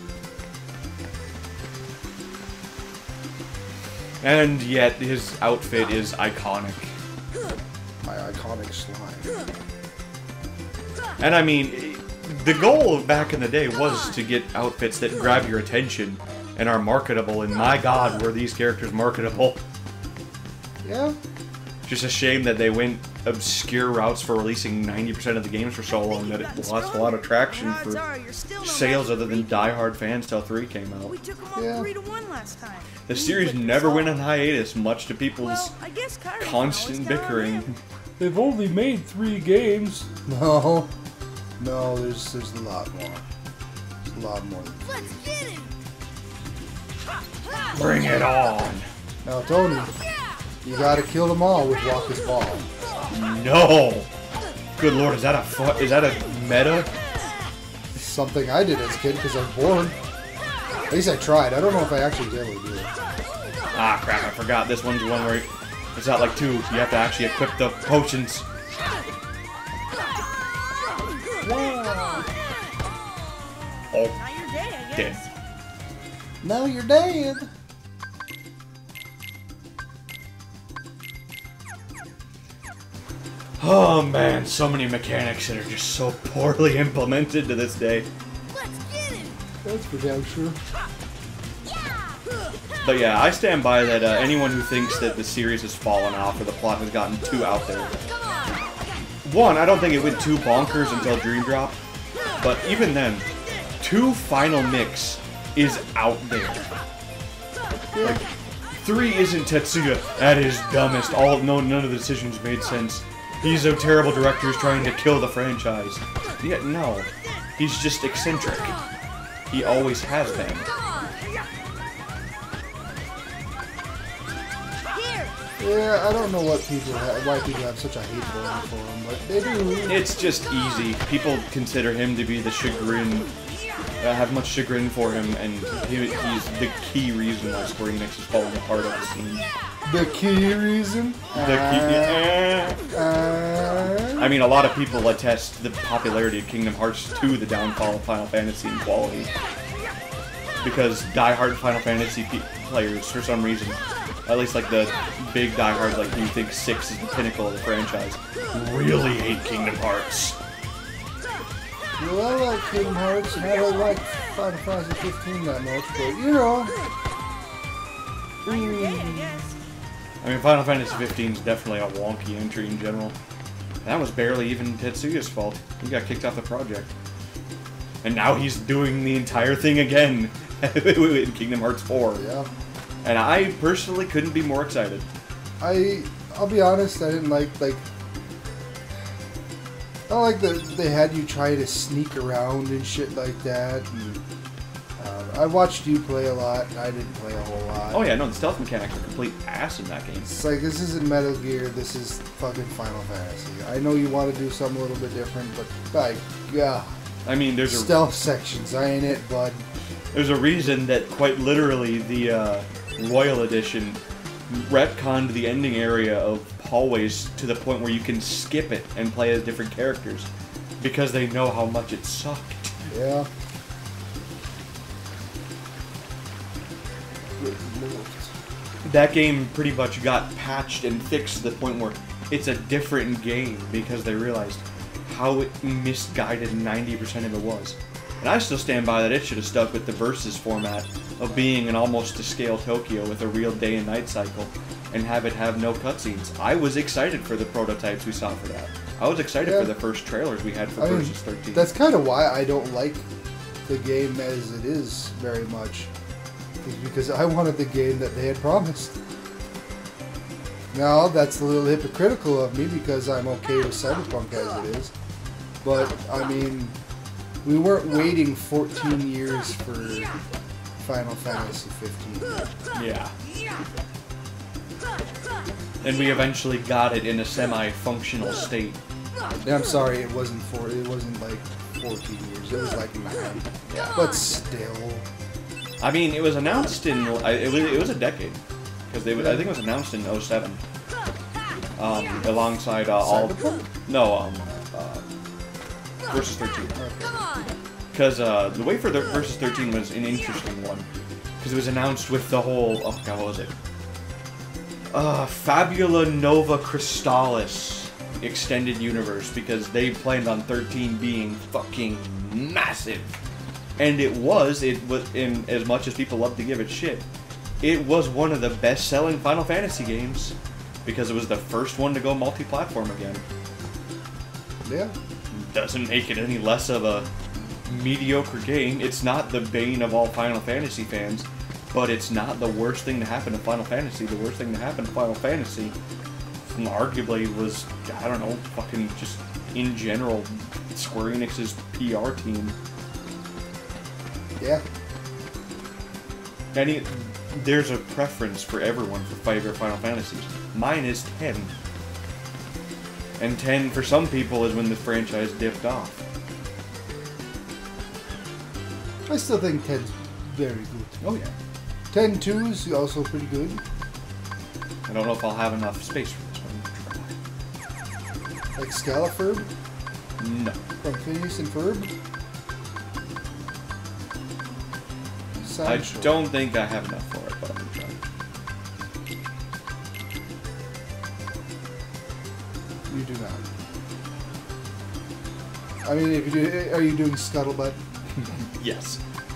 S1: And yet his outfit is iconic.
S2: My iconic slime.
S1: And I mean, the goal back in the day was to get outfits that grab your attention and are marketable, and my god, were these characters marketable.
S2: Yeah.
S1: Just a shame that they went obscure routes for releasing 90% of the games for so long that it lost a lot of traction
S4: And odds
S1: for
S4: are you're still no
S1: sales
S4: match
S1: other
S4: for
S1: than
S4: Riku.
S1: die-hard fans till 3 came out.
S4: We took them all
S2: Yeah.
S4: 3-1 last time.
S1: The series never went on hiatus, much to people's
S4: Well, I guess Kyrie can
S1: constant
S4: always count on
S1: bickering.
S4: him.
S2: They've only made 3 games. No. No, there's a lot more. There's a lot more.
S4: Let's get it!
S1: Bring it on!
S2: Now, Tony, you gotta kill them all with Walker's Ball.
S1: No! Good lord, is that a meta?
S2: It's something I did as a kid because I was bored. At least I tried. I don't know if I actually was able to do it.
S1: Ah, crap, I forgot. This one's the one where it's not like 2. You have to actually equip the potions. Oh,
S4: Not your day, I
S1: dead.
S4: guess.
S2: Now you're dead.
S1: Oh man, so many mechanics that are just so poorly implemented to this day.
S4: Let's get it!
S2: That's for damn sure.
S1: But yeah, I stand by that anyone who thinks that the series has fallen off or the plot has gotten too out there. One, I don't think it went too bonkers until Dream Drop, but even then, 2 Final Mix is out there. Like, 3 isn't Tetsuya at his dumbest. None of the decisions made sense. He's a terrible director who's trying to kill the franchise. Yet no, he's just eccentric. He always has been.
S2: Yeah, I don't know why people have such a hate for him, but they do.
S1: It's just easy. People consider him to be the chagrin, have much chagrin for him, and he's the key reason why Square Enix is falling apart at the seams.
S2: The key reason?
S1: I mean, a lot of people attest the popularity of Kingdom Hearts to the downfall of Final Fantasy in quality. Because die-hard Final Fantasy players, for some reason, at least like the big die-hard, like who think 6 is the pinnacle of the franchise, really hate Kingdom Hearts.
S2: Well, I like Kingdom Hearts, and I don't like Final Fantasy 15 that much, but you know.
S4: Not your day, I guess.
S1: I mean, Final Fantasy 15 is definitely a wonky entry in general. That was barely even Tetsuya's fault. He got kicked off the project. And now he's doing the entire thing again in Kingdom Hearts 4.
S2: Yeah.
S1: And I personally couldn't be more excited.
S2: I'll be honest, I didn't like I don't like that they had you try to sneak around and shit like that. And, I watched you play a lot, and I didn't play a whole lot.
S1: Oh yeah, no, the stealth mechanics are complete ass in that game.
S2: It's like, this isn't Metal Gear, this is fucking Final Fantasy. I know you want to do something a little bit different, but like, yeah.
S1: I mean, there's
S2: stealth sections, I ain't it, bud.
S1: There's a reason that quite literally the Royal Edition retconned the ending area of hallways to the point where you can skip it and play as different characters because they know how much it sucked.
S2: Yeah.
S1: That game pretty much got patched and fixed to the point where it's a different game because they realized how misguided 90% of it was. And I still stand by that it should have stuck with the Versus format of being an almost to scale Tokyo with a real day and night cycle and have it have no cutscenes. I was excited for the prototypes we saw for that. I was excited for the first trailers we had for Versus 13.
S2: That's kind of why I don't like the game as it is very much. Is because I wanted the game that they had promised. Now, that's a little hypocritical of me because I'm okay with Cyberpunk as it is. But, I mean, we weren't waiting 14 years for Final Fantasy 15.
S1: Yeah. And we eventually got it in a semi-functional state.
S2: Yeah, I'm sorry, it wasn't like 14 years. It was like 9.
S1: Yeah.
S2: But still.
S1: I mean, it was announced in... It was a decade. Because I think it was announced in 07. Alongside all... No, Versus 13. Because the way for the Versus 13 was an interesting one. Because it was announced with the whole... Oh, God, what was it? Fabula Nova Crystallis extended universe. Because they planned on 13 being fucking massive. And it was, in as much as people love to give it shit, it was one of the best-selling Final Fantasy games because it was the first one to go multi-platform again.
S2: Yeah.
S1: Doesn't make it any less of a mediocre game. It's not the bane of all Final Fantasy fans, but it's not the worst thing to happen to Final Fantasy. The worst thing to happen to Final Fantasy, arguably, was, I don't know, fucking just, in general, Square Enix's PR team.
S2: Yeah.
S1: And there's a preference for everyone for favorite Final Fantasies. Mine is 10. And 10 for some people is when the franchise dipped off.
S2: I still think 10's very good.
S1: Oh yeah.
S2: 10-2 is also pretty good.
S1: I don't know if I'll have enough space for this one.
S2: Like Scalafurb?
S1: No.
S2: From Phineas and Ferb?
S1: I don't think I have enough for it, but I'm gonna try.
S2: You do not. I mean, if you do, are you doing Scuttlebutt?
S1: Yes.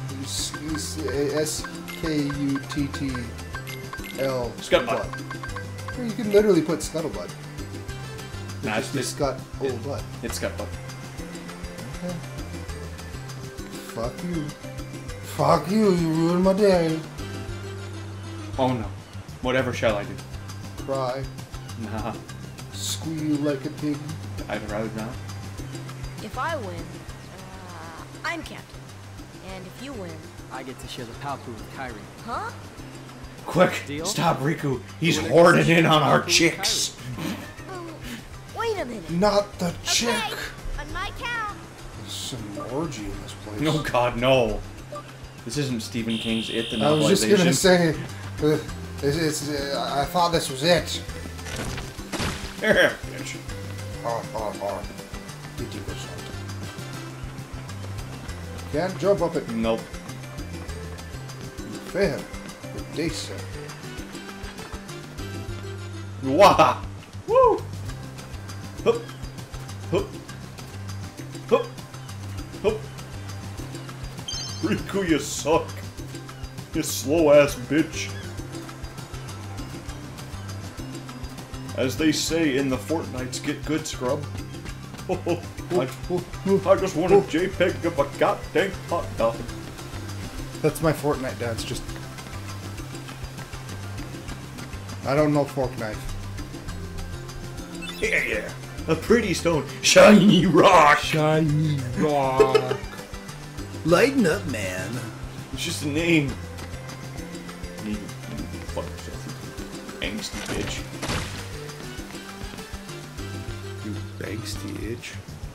S2: S-K-U-T-T-L.
S1: Scuttlebutt.
S2: You can literally put Scuttlebutt.
S1: Nah,
S2: it's Scut old butt.
S1: It's Scuttlebutt.
S2: Okay. Fuck you. Fuck you, you ruined my day.
S1: Oh no. Whatever shall I do?
S2: Cry.
S1: Nah.
S2: Squeal like a pig.
S1: I'd rather not.
S3: If I win, I'm captain. And if you win...
S5: I get to share the palpu with Kyrie.
S3: Huh?
S1: Quick!
S5: Deal?
S1: Stop, Riku! He's hoarding in on our chicks!
S3: Wait a minute.
S2: Not the chick!
S3: Okay, on my count.
S2: There's some orgy in this place.
S1: No, God, no. This isn't Stephen King's It, the
S2: I was just
S1: novelization.
S2: gonna say, I thought this was it.
S1: Here, bitch.
S2: Did you go something? Can't jump up it.
S1: Nope.
S2: Fair. Decent.
S1: Wah! Woo! Hup! Hup! Hup! Oh. Riku, you suck. You slow-ass bitch. As they say in the Fortnites, get good, scrub. I just want a JPEG of a goddamn hot dog.
S2: That's my Fortnite dance. Just I don't know fork knife.
S1: Yeah. A pretty stone. Shiny rock.
S2: Shiny rock. Lighten up, man.
S1: It's just a name. You fuck yourself, you angsty bitch.
S2: You Banksy itch.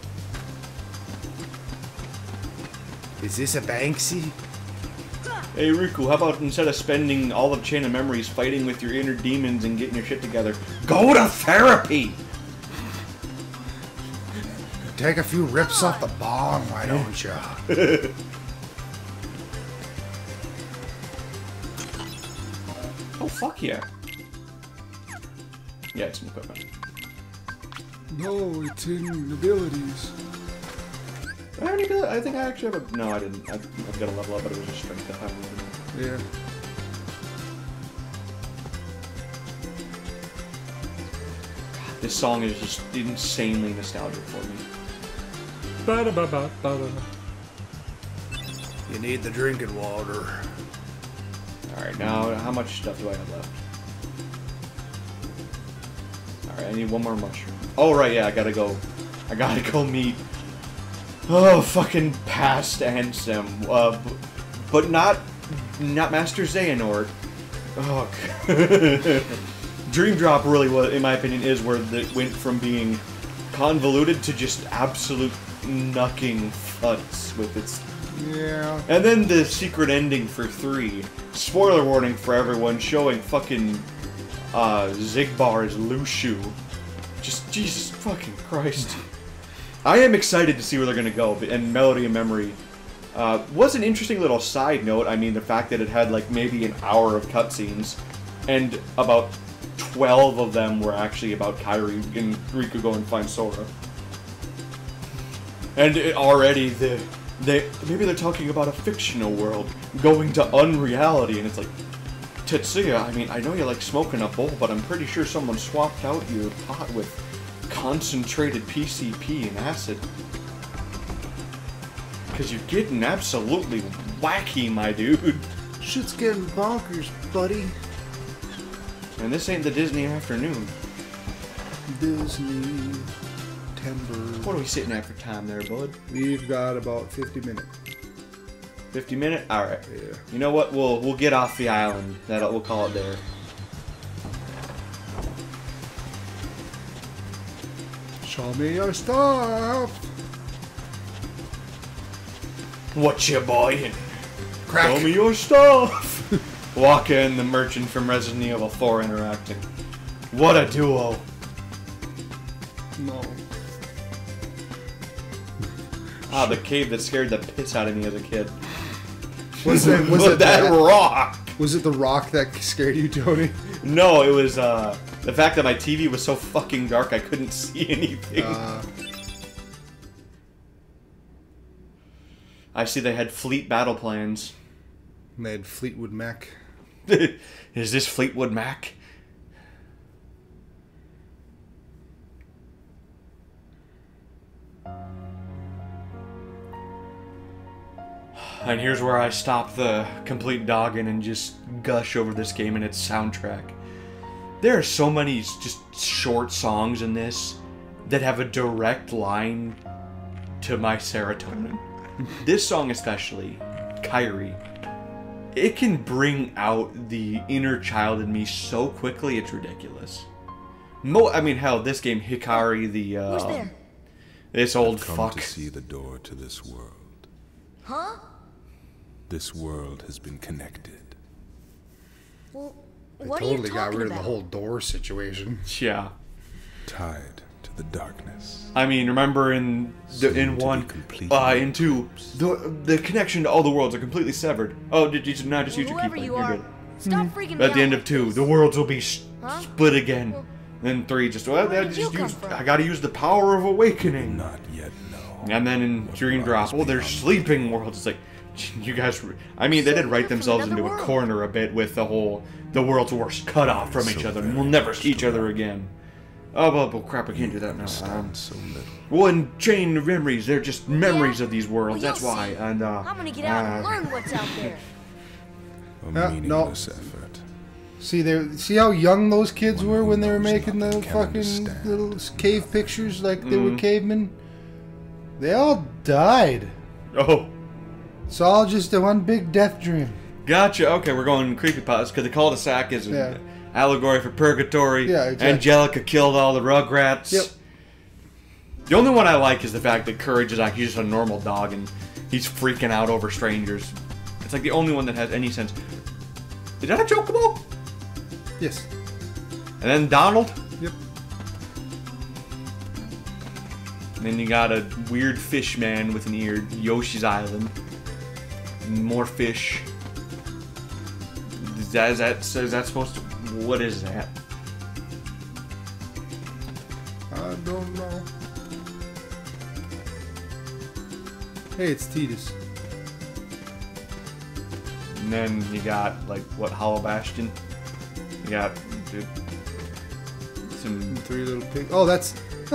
S2: Is this a Banksy?
S1: Hey Riku, how about instead of spending all of Chain of Memories fighting with your inner demons and getting your shit together, go to therapy!
S2: Take a few rips off the bong, why don't ya?
S1: Oh, fuck yeah. Yeah, it's some equipment.
S2: No, it's in abilities.
S1: Do I have any ability? I think I actually have a... No, I didn't. I've got a level up, but it was just strength that I
S2: Yeah.
S1: This song is just insanely nostalgic for me.
S2: You need the drinking water.
S1: Alright, now how much stuff do I have left? Alright, I need one more mushroom. Oh, right, yeah, I gotta go meet... Oh, fucking past Ansem. But not Master Xehanort. Oh, Dream Drop really was, in my opinion, is where it went from being convoluted to just absolute knucking futs with its...
S2: Yeah.
S1: And then the secret ending for 3. Spoiler warning for everyone, showing fucking Zigbar as Lushu. Just, Jesus fucking Christ. I am excited to see where they're gonna go, and Melody and Memory was an interesting little side note. I mean, the fact that it had like maybe an hour of cutscenes, and about 12 of them were actually about Kairi and Riku go and find Sora. And already maybe they're talking about a fictional world going to unreality, and it's like, Tetsuya, I mean, I know you like smoking a bowl, but I'm pretty sure someone swapped out your pot with concentrated PCP and acid. Because you're getting absolutely wacky, my dude.
S2: Shit's getting bonkers, buddy.
S1: And this ain't the Disney afternoon.
S2: Disney Timber.
S1: What are we sitting at for time there, bud?
S2: We've got about 50 minutes.
S1: 50 minutes? Alright.
S2: Yeah.
S1: You know what? We'll get off the island. We'll call it there.
S2: Show me your stuff.
S1: What you buying?
S2: Crack.
S1: Show me your stuff. Walk in, the merchant from Resident Evil 4 interacting. What a duo.
S2: No.
S1: Ah, the cave that scared the piss out of me as a kid.
S2: Was it
S1: that rock?
S2: Was it the rock that scared you, Tony?
S1: No, it was the fact that my TV was so fucking dark I couldn't see anything. I see they had fleet battle plans.
S2: They had Fleetwood Mac.
S1: Is this Fleetwood Mac? And here's where I stop the complete dogging and just gush over this game and its soundtrack. There are so many just short songs in this that have a direct line to my serotonin. This song especially, Kairi, it can bring out the inner child in me so quickly, it's ridiculous. I mean, hell, this game, Hikari,
S3: Who's there?
S1: this old
S7: I've come
S1: fuck.
S7: to see the door to this world.
S3: Huh?
S7: This world has been connected.
S3: Well,
S2: They
S3: what are you
S2: totally
S3: talking
S2: got rid
S3: about?
S2: of the whole door situation.
S1: Yeah.
S7: Tied to the darkness.
S1: I mean, remember in
S7: Soon to be
S1: 1,
S7: completely
S1: in 2, the connection to all the worlds are completely severed. Oh, did you not just use your
S3: Whoever
S1: keyblade?
S3: you
S1: You're
S3: are,
S1: good.
S3: stop freaking me
S1: At the
S3: out
S1: end
S3: like
S1: of 2,
S3: this.
S1: the worlds will be
S3: Huh?
S1: split again.
S3: Well,
S1: Then 3, just
S3: where did you come from?
S1: I gotta use the power of awakening.
S7: Not yet, no.
S1: And then in Dream Drop, oh, there's sleeping worlds. It's like, you guys, I mean, they did write themselves into a corner a bit with the world's worst cut off from each other. We'll never see each other again. Oh, well, crap, I can't do that now.
S7: So little.
S1: One chain of memories, they're just memories of these worlds,
S3: Well,
S1: that's
S3: you'll
S1: why.
S3: see.
S1: And,
S3: I'm gonna get out and learn what's out there.
S7: A
S2: no.
S7: meaningless effort.
S2: See how young those kids were when they were making the
S7: Can't
S2: fucking
S7: understand.
S2: little cave pictures like they were cavemen? They all died.
S1: oh,
S2: It's all just a one big death dream.
S1: gotcha. Okay, we're going creepypasta, because the cul-de-sac is
S2: Yeah.
S1: an allegory for purgatory.
S2: Yeah, exactly.
S1: Angelica killed all the Rugrats.
S2: Yep.
S1: The only one I like is the fact that Courage is actually just a normal dog, and he's freaking out over strangers. It's like the only one that has any sense. Is that a chocobo?
S2: Yes.
S1: And then Donald?
S2: Yep.
S1: And then you got a weird fish man with an ear, Yoshi's Island. More fish. Is that supposed to... What is that?
S2: I don't know. Hey, it's Titus.
S1: And then you got, like, what, Hollow Bastion? You got... Dude, some...
S2: Three little pigs. Oh, that's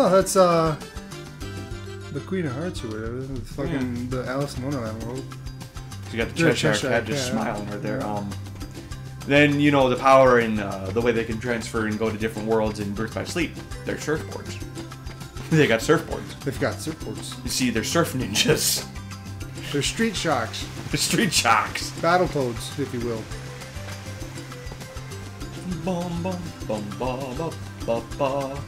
S2: the Queen of Hearts or whatever. The fucking the Alice in Wonderland world.
S1: You got the
S2: Yeah,
S1: Cheshire
S2: Cheshire
S1: Cat just
S2: Cat.
S1: smiling right there. Then, you know, the power and the way they can transfer and go to different worlds in Birth by Sleep. They're surfboards. They got surfboards.
S2: They've got surfboards.
S1: You see, they're surf ninjas.
S2: They're street sharks.
S1: The street sharks.
S2: Battletoads, if you will.
S1: Bum, bum, bum, ba, ba, ba, ba.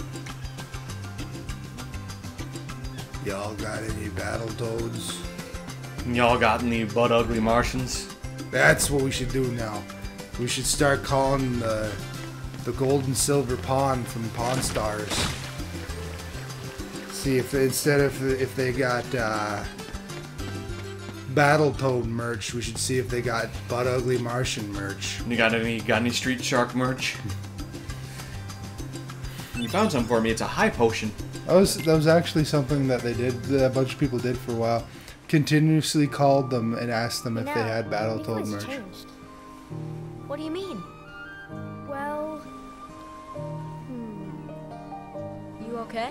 S2: Y'all got any Battletoads?
S1: Y'all got any butt ugly Martians?
S2: That's what we should do now. We should start calling the gold and silver pawn from Pawn Stars. See if instead of if they got Battletoad merch, we should see if they got butt ugly Martian merch.
S1: You got any street shark merch? You found some for me. It's a high potion.
S2: That was actually something that they did. That a bunch of people did for a while. Continuously called them and asked them if they had Battletoad merch.
S3: Changed. What do you mean? Well, you okay?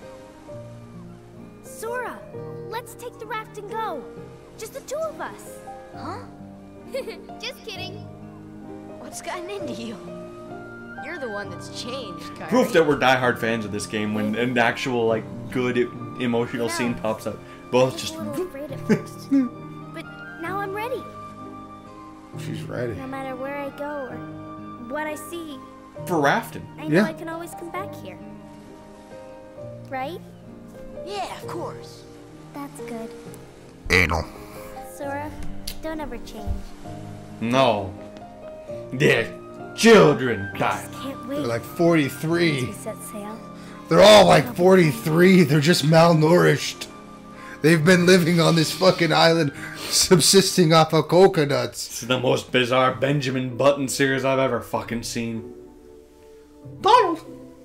S8: Sora, let's take the raft and go. Just the two of us.
S3: Huh?
S8: Just kidding.
S3: What's gotten into you? You're the one that's changed, Kyrie.
S1: Proof that we're diehard fans of this game when an actual, like, good emotional scene pops up. Both just...
S8: I was a little afraid at first, but now I'm ready.
S2: She's ready.
S8: No matter where I go or what I see,
S1: for rafting.
S8: I know
S2: Yeah.
S8: I can always come back here. Right?
S3: Yeah, of course.
S8: That's good.
S2: Anal.
S8: Sora, don't ever change.
S1: No. Yeah. Children die.
S8: Can't wait.
S2: They're like 43.
S8: to set sail.
S2: They're all like 43. They're just malnourished. They've been living on this fucking island, subsisting off of coconuts.
S1: This is the most bizarre Benjamin Button series I've ever fucking seen. Donald!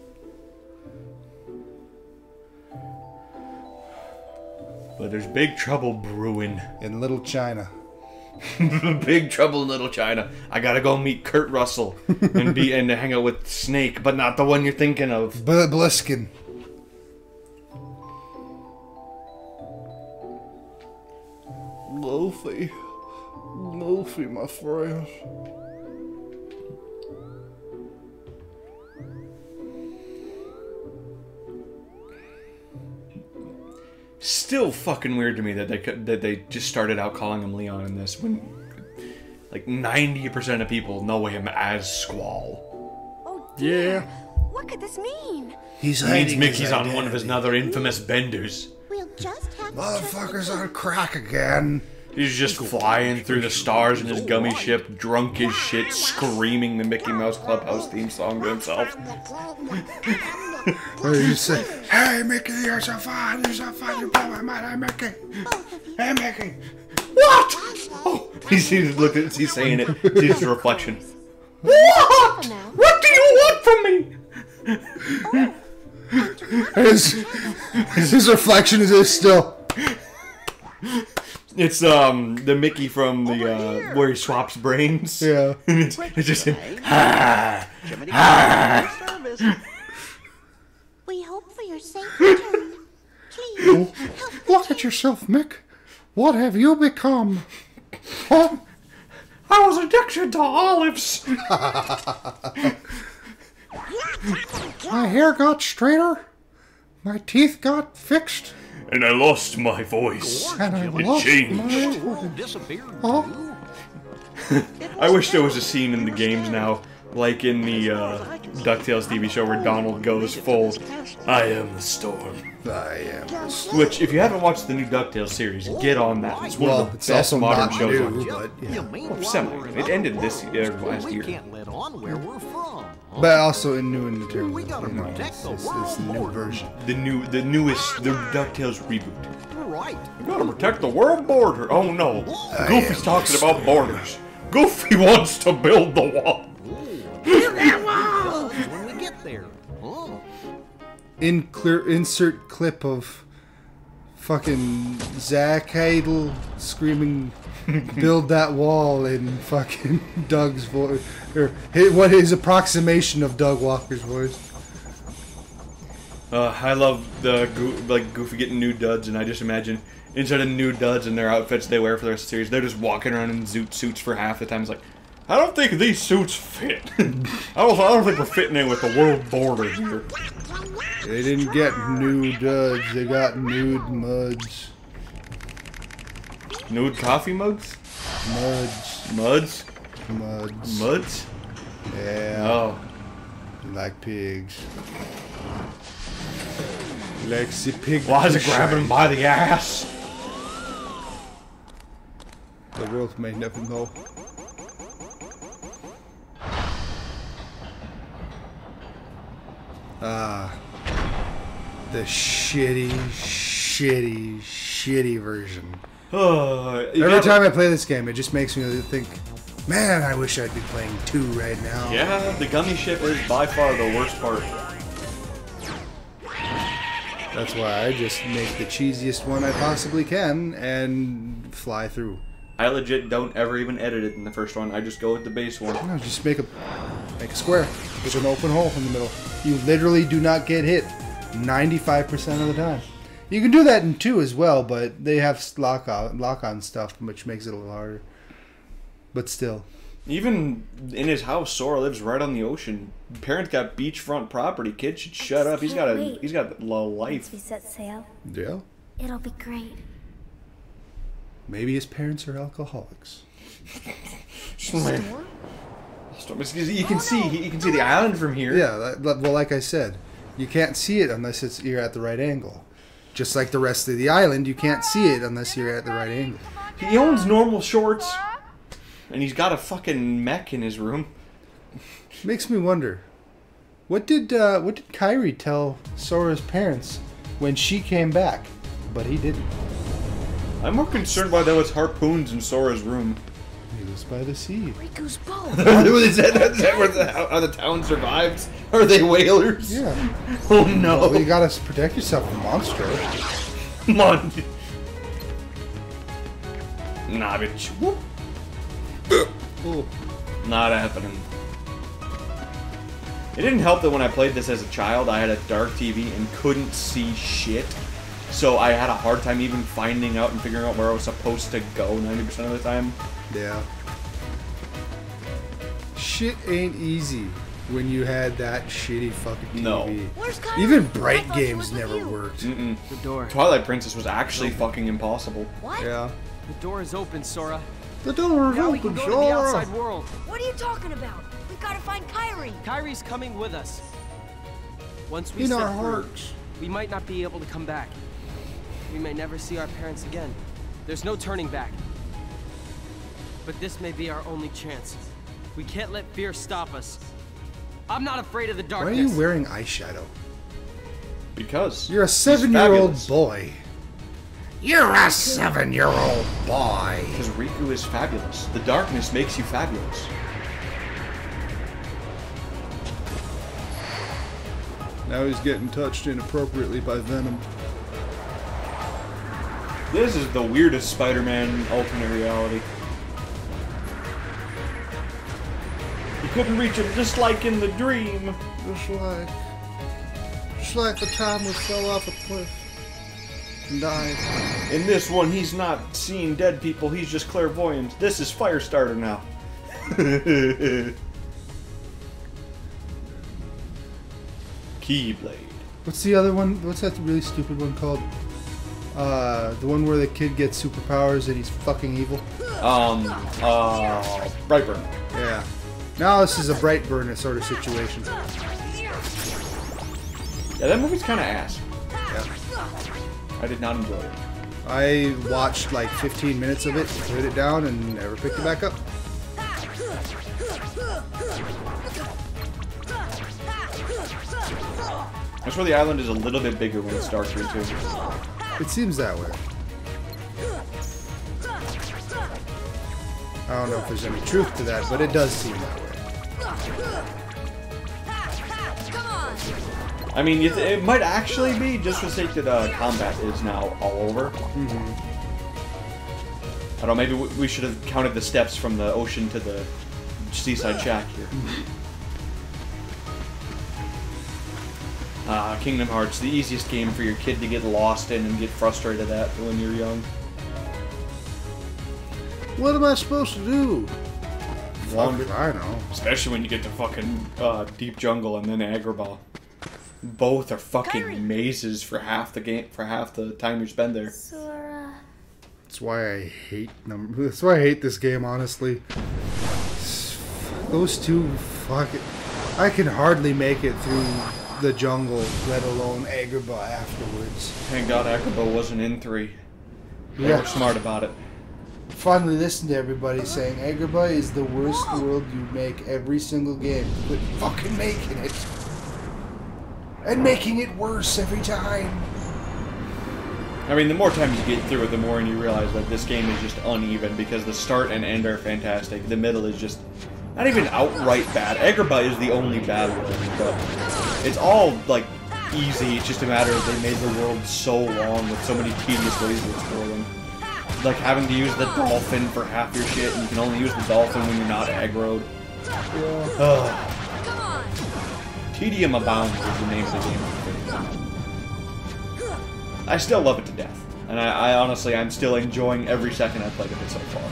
S1: But there's big trouble brewing.
S2: In Little China.
S1: Big trouble in Little China. I gotta go meet Kurt Russell and hang out with Snake, but not the one you're thinking of.
S2: Bliskin. Luffy. Luffy, my friend.
S1: Still fucking weird to me that they just started out calling him Leon in this when like 90% of people know him as Squall.
S4: Oh
S2: Yeah.
S4: dear. What could this mean?
S2: He's
S1: It means
S2: hiding his
S1: Mickey's on one of his
S2: identity.
S1: other infamous benders.
S8: We'll just have
S2: Motherfuckers on crack again.
S1: He's just flying through the stars in his gummy ship, drunk as shit, screaming the Mickey Mouse Clubhouse theme song to himself.
S2: Or you say, "Hey Mickey, you're so fun. You're so fun. You blow my mind. Hey Mickey. Hey Mickey."
S1: What? Oh, he's saying it. He's his reflection. What? What do you want from me?
S2: His reflection is still.
S1: It's the Mickey from the where he swaps brains.
S2: Yeah.
S1: it's just him.
S4: We hope for your safe return. Please, help the
S2: Look at yourself, Mick. What have you become? Huh?
S1: I was addicted to olives.
S2: My hair got straighter. My teeth got fixed.
S1: And I lost my voice.
S2: And I
S1: It
S2: lost
S1: changed.
S2: my...
S6: Squirrel disappeared.
S2: Oh,
S1: I wish there was a scene in the games now, like in the DuckTales TV show where Donald goes full, I am the storm.
S2: I am.
S1: Which, if you haven't watched the new DuckTales series, get on that. It's one
S2: Well,
S1: of the
S2: it's
S1: best
S2: also
S1: modern
S2: not
S1: shows.
S2: new,
S1: on.
S2: but yeah.
S6: You mean
S1: Well,
S6: while
S1: semi.
S6: we're in
S1: It ended
S6: Oklahoma,
S1: this last
S6: we
S1: year.
S6: can't let on where we're from.
S2: But also in new in the terms
S6: We gotta
S2: of, you know,
S6: protect the
S2: this
S6: world
S2: new
S6: border.
S2: version.
S1: The newest, the DuckTales reboot.
S6: Right.
S1: We gotta protect the world border. Oh no, Goofy's talking about borders. Goofy wants to build the wall.
S6: When we get there. Huh?
S2: Insert clip of fucking Zach Heidel screaming, "Build that wall!" in fucking Doug's voice, or what his approximation of Doug Walker's voice.
S1: I love the Goofy getting new duds, and I just imagine instead of new duds and their outfits they wear for the rest of the series, they're just walking around in zoot suits for half the time. It's like, I don't think these suits fit. I don't think we're fitting in with the world border here.
S2: They didn't get new duds; they got nude muds.
S1: Nude coffee mugs?
S2: Muds.
S1: Muds?
S2: Muds.
S1: Muds?
S2: Yeah.
S1: Oh.
S2: Like pigs. Like the pig.
S1: Why is it grabbing him by the ass?
S2: The world may never know. Ah. The shitty version. Every time I play this game, it just makes me think, man, I wish I'd be playing 2 right now.
S1: Yeah, the gummy ship is by far the worst part.
S2: That's why I just make the cheesiest one I possibly can and fly through.
S1: I legit don't ever even edit it in the first one. I just go with the base one.
S2: No, just make a square with an open hole in the middle. You literally do not get hit 95% of the time. You can do that in 2 as well, but they have lock-on stuff, which makes it a little harder. But still.
S1: Even in his house, Sora lives right on the ocean. Parents got beachfront property. Kid should shut up. He's got a low life.
S8: Once we set sail,
S2: Yeah.
S8: it'll be great.
S2: Maybe his parents are alcoholics.
S1: You can see the island from here.
S2: Yeah, well, like I said, you can't see it unless you're at the right angle. Just like the rest of the island, you can't see it unless you're at the right angle.
S1: He owns normal shorts, and he's got a fucking mech in his room.
S2: Makes me wonder, what did Kairi tell Sora's parents when she came back, but he didn't?
S1: I'm more concerned why there was harpoons in Sora's room.
S2: He was by the sea.
S3: Riku's boat.
S1: Is that how the town survives? Are they whalers?
S2: Yeah.
S1: Oh no!
S2: Well, you gotta protect yourself from monsters.
S1: Come on. Nah, bitch. Whoop.
S2: Ooh.
S1: Not happening. It didn't help that when I played this as a child, I had a dark TV and couldn't see shit. So I had a hard time even finding out and figuring out where I was supposed to go 90% of the time.
S2: Yeah. Shit ain't easy when you had that shitty fucking TV.
S1: No.
S3: Where's Kyrie?
S2: Even
S3: I
S2: bright
S3: thought she
S2: games
S3: was with
S2: never
S3: you.
S2: worked.
S1: Mm-mm.
S5: The door.
S1: Twilight Princess was actually fucking impossible.
S3: What?
S2: Yeah.
S5: The door is open, Sora.
S2: The door is
S5: Now we can
S2: open,
S5: go to the outside
S2: Sora.
S5: world.
S3: What are you talking about? We gotta find Kyrie.
S5: Kyrie's coming with us. Once we
S2: In
S5: set
S2: our
S5: through,
S2: hearts.
S5: we might not be able to come back. We may never see our parents again. There's no turning back. But this may be our only chance. We can't let fear stop us. I'm not afraid of the
S2: Why
S5: darkness.
S2: are you wearing eyeshadow?
S1: Because
S2: You're a
S1: he's
S2: 7-year-old
S1: fabulous.
S2: boy. You're a 7-year-old boy.
S1: Because Riku is fabulous. The darkness makes you fabulous.
S2: Now he's getting touched inappropriately by Venom.
S1: This is the weirdest Spider-Man alternate reality. You couldn't reach him just like in the dream.
S2: Just like the time we fell off a cliff and died.
S1: In this one, he's not seeing dead people, he's just clairvoyant. This is Firestarter now. Keyblade.
S2: What's the other one? What's that really stupid one called? The one where the kid gets superpowers and he's fucking evil?
S1: Brightburn.
S2: Yeah. Now this is a Brightburn sort of situation.
S1: Yeah, that movie's kind of ass.
S2: Yeah.
S1: I did not enjoy it.
S2: I watched like 15 minutes of it, put it down, and never picked it back up.
S1: I swear the island is a little bit bigger when it's darker too.
S2: It seems that way. I don't know if there's any truth to that, but it does seem that way.
S1: I mean, it might actually be just for the sake that combat is now all over.
S2: Mm-hmm.
S1: I don't know, maybe we should have counted the steps from the ocean to the seaside shack here. Kingdom Hearts, the easiest game for your kid to get lost in and get frustrated at when you're young.
S2: What am I supposed to do?
S1: Wander.
S2: I know.
S1: Especially when you get to fucking Deep Jungle and then Agrabah. Both are fucking mazes for half the game, for half the time you spend there.
S8: Sora.
S2: That's why I hate them. That's why I hate this game, honestly. Those two, fuck it. I can hardly make it through the jungle, let alone Agrabah afterwards.
S1: Thank God Agrabah wasn't in 3. They
S2: Yeah.
S1: were smart about it.
S2: Finally listen to everybody saying Agrabah is the worst world you make every single game. Quit fucking making it. And making it worse every time.
S1: I mean, the more times you get through it, the more you realize that this game is just uneven, because the start and end are fantastic. The middle is just not even outright bad. Agrabah is the only bad world, but it's all, like, easy. It's just a matter of they made the world so long with so many tedious ways to explore them. Like having to use the dolphin for half your shit, and you can only use the dolphin when you're not aggroed. Yeah. Tedium Abounds is the name of the game. I still love it to death. And I honestly, I'm still enjoying every second I've played of it so far.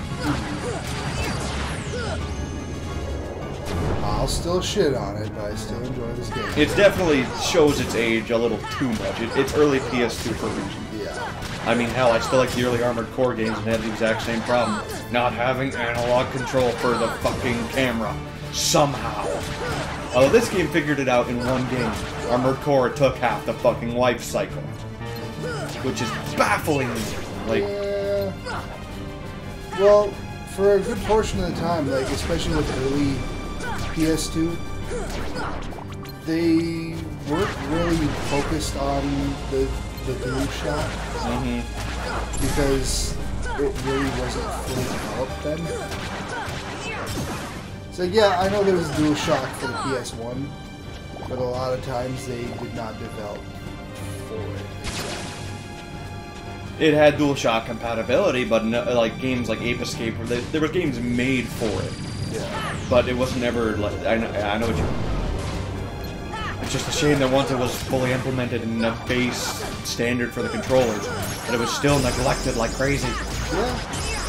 S2: I'll still shit on it, but I still enjoy this game.
S1: It definitely shows its age a little too much. It's early PS2 for a reason.
S2: Yeah.
S1: I mean, hell, I still like the early Armored Core games and had the exact same problem. Not having analog control for the fucking camera. Somehow. Although this game figured it out in one game. Armored Core took half the fucking life cycle. Which is baffling. Like,
S2: Yeah. Well, for a good portion of the time, like, especially with early PS2, they weren't really focused on the dual shot. Because it really wasn't fully developed then. So yeah, I know there was dual shock for the PS1, but a lot of times they did not develop for it.
S1: it had DualShock compatibility, but no, like games like Ape Escape, where there were games made for it.
S2: Yeah.
S1: But it wasn't ever like I know what you. It's just a shame that once it was fully implemented in a base standard for the controllers, that it was still neglected like crazy.
S2: Yeah.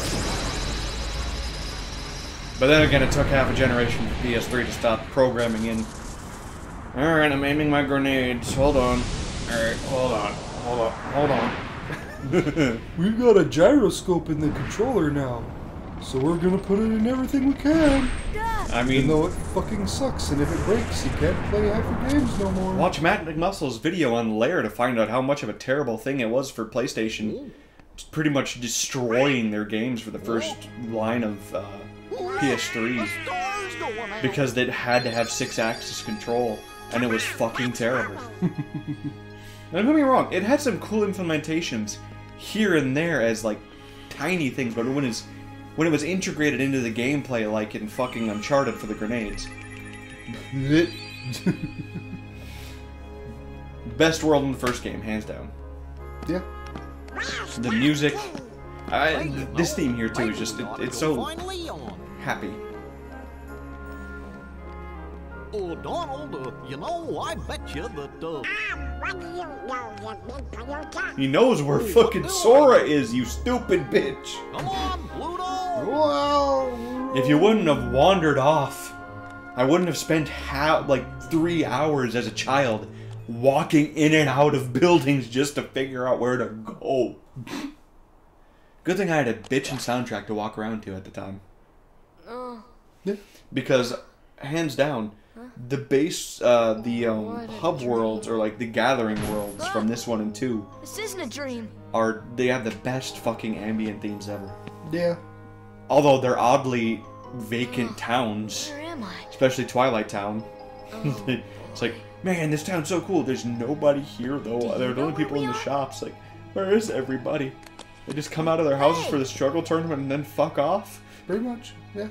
S1: But then again, it took half a generation for PS3 to stop programming in. Alright, I'm aiming my grenades. Hold on. Alright, hold on.
S2: We've got a gyroscope in the controller now, so we're gonna put it in everything we can.
S1: I mean,
S2: Even though it fucking sucks, and if it breaks, you can't play half your games no more.
S1: watch Matt McMuscle's video on Lair to find out how much of a terrible thing it was for PlayStation, pretty much destroying their games for the first line of PS3s, because they had to have 6-axis control, and it was fucking terrible. Now, don't get me wrong, it had some cool implementations here and there as like tiny things, but when it was integrated into the gameplay, like in fucking Uncharted for the grenades, Best world in the first game, hands down.
S2: Yeah.
S1: The music, this theme here too is just it's so
S6: Finally on.
S1: happy.
S6: Oh, Donald, you know, I bet you that,
S1: He knows where fucking Sora is, you stupid bitch.
S6: Come on, Pluto!
S2: Wow.
S1: If you wouldn't have wandered off, I wouldn't have spent like 3 hours as a child walking in and out of buildings just to figure out where to go. Good thing I had a bitchin' soundtrack to walk around to at the time.
S3: Oh.
S2: Yeah.
S1: Because, hands down, the base, hub worlds, or like the gathering worlds from this 1 and 2,
S3: This isn't a dream.
S1: they have the best fucking ambient themes ever.
S2: Yeah.
S1: Although they're oddly vacant towns,
S3: Where am I?
S1: especially Twilight Town. It's like, man, this town's so cool. There's nobody here though. There are
S3: know
S1: only people
S3: where
S1: in
S3: we
S1: the
S3: are?
S1: shops. Like, where is everybody? They just come out of their houses for the struggle tournament and then fuck off.
S2: Pretty much. Yeah.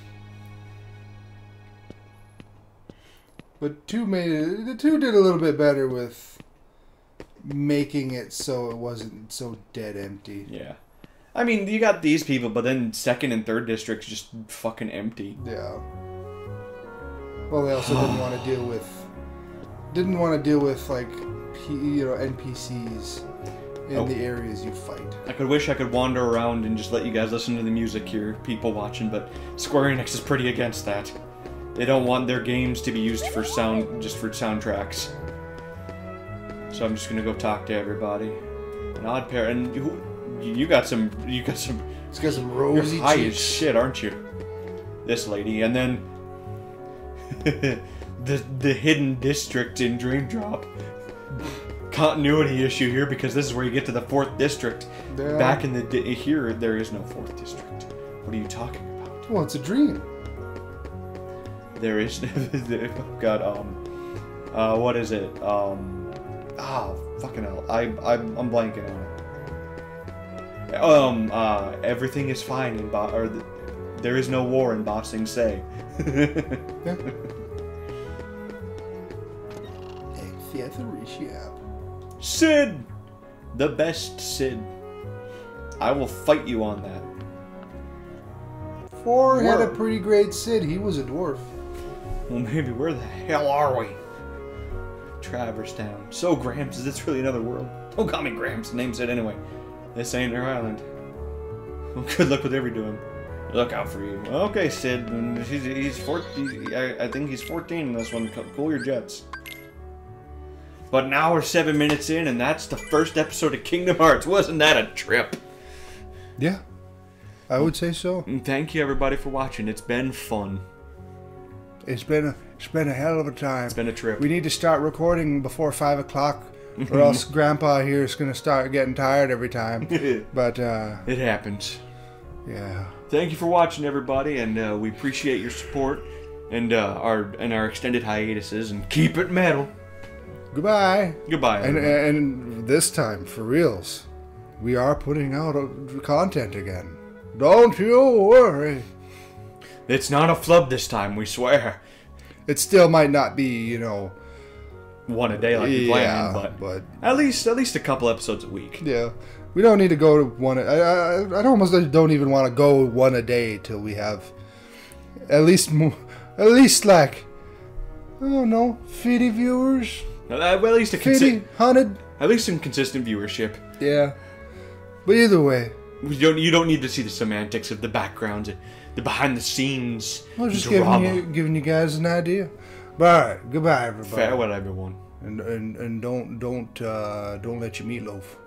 S2: But the 2 did a little bit better with making it so it wasn't so dead empty.
S1: Yeah. I mean, you got these people, but then 2nd and 3rd districts just fucking empty.
S2: Yeah. Well, they also didn't want to deal with like NPCs in the areas you fight.
S1: I could wish I could wander around and just let you guys listen to the music here, people watching, but Square Enix is pretty against that. They don't want their games to be used for soundtracks. So I'm just gonna go talk to everybody. An odd pair, and you got some.
S2: It's got some
S1: You're
S2: rosy
S1: high as
S2: cheeks.
S1: shit, aren't you? This lady, and then the hidden district in Dream Drop. Continuity issue here because this is where you get to the 4th district.
S2: Yeah.
S1: Back in the here, there is no 4th district. What are you talking about?
S2: Well, it's a dream.
S1: There is got what is it? Fucking hell. I'm blanking on it. Everything is fine in there is no war in Ba Sing Se.
S2: Yeah.
S1: Sid! The best Sid. I will fight you on that.
S2: 4 had a
S1: Word.
S2: pretty great Sid. He was a dwarf.
S1: Well, maybe where the hell are we? Traverse Town. So, Gramps, is this really another world? Don't call me Gramps. The name said anyway. This ain't their island. Well, good luck with whatever you're doing. Look out for you. Okay, Sid. He's 14. I think he's 14 in this one. Cool your jets. But now we're 7 minutes in, and that's the first episode of Kingdom Hearts. Wasn't that a trip?
S2: Yeah. I would say so.
S1: And thank you, everybody, for watching. It's been fun.
S2: It's been a hell of a time.
S1: It's been a trip.
S2: We need to start recording before 5 o'clock, or else Grandpa here is going to start getting tired every time. But
S1: it happens.
S2: Yeah.
S1: Thank you for watching, everybody, and we appreciate your support and our extended hiatuses. And keep it metal.
S2: Goodbye.
S1: Goodbye.
S2: And this time, for reals, we are putting out content again. Don't you worry.
S1: It's not a flub this time, we swear.
S2: It still might not be,
S1: one a day like we planned, but at least a couple episodes a week.
S2: Yeah. We don't need to go to one. I almost don't even want to go one a day till we have at least like, I don't know, 50 viewers.
S1: Well, at least
S2: 50, 100.
S1: At least some consistent viewership.
S2: Yeah. But either way,
S1: you don't need to see the semantics of the backgrounds, the behind the scenes.
S2: I was just
S1: drama.
S2: giving you guys an idea. But all right, goodbye everybody.
S1: Farewell, everyone.
S2: And don't let your meatloaf.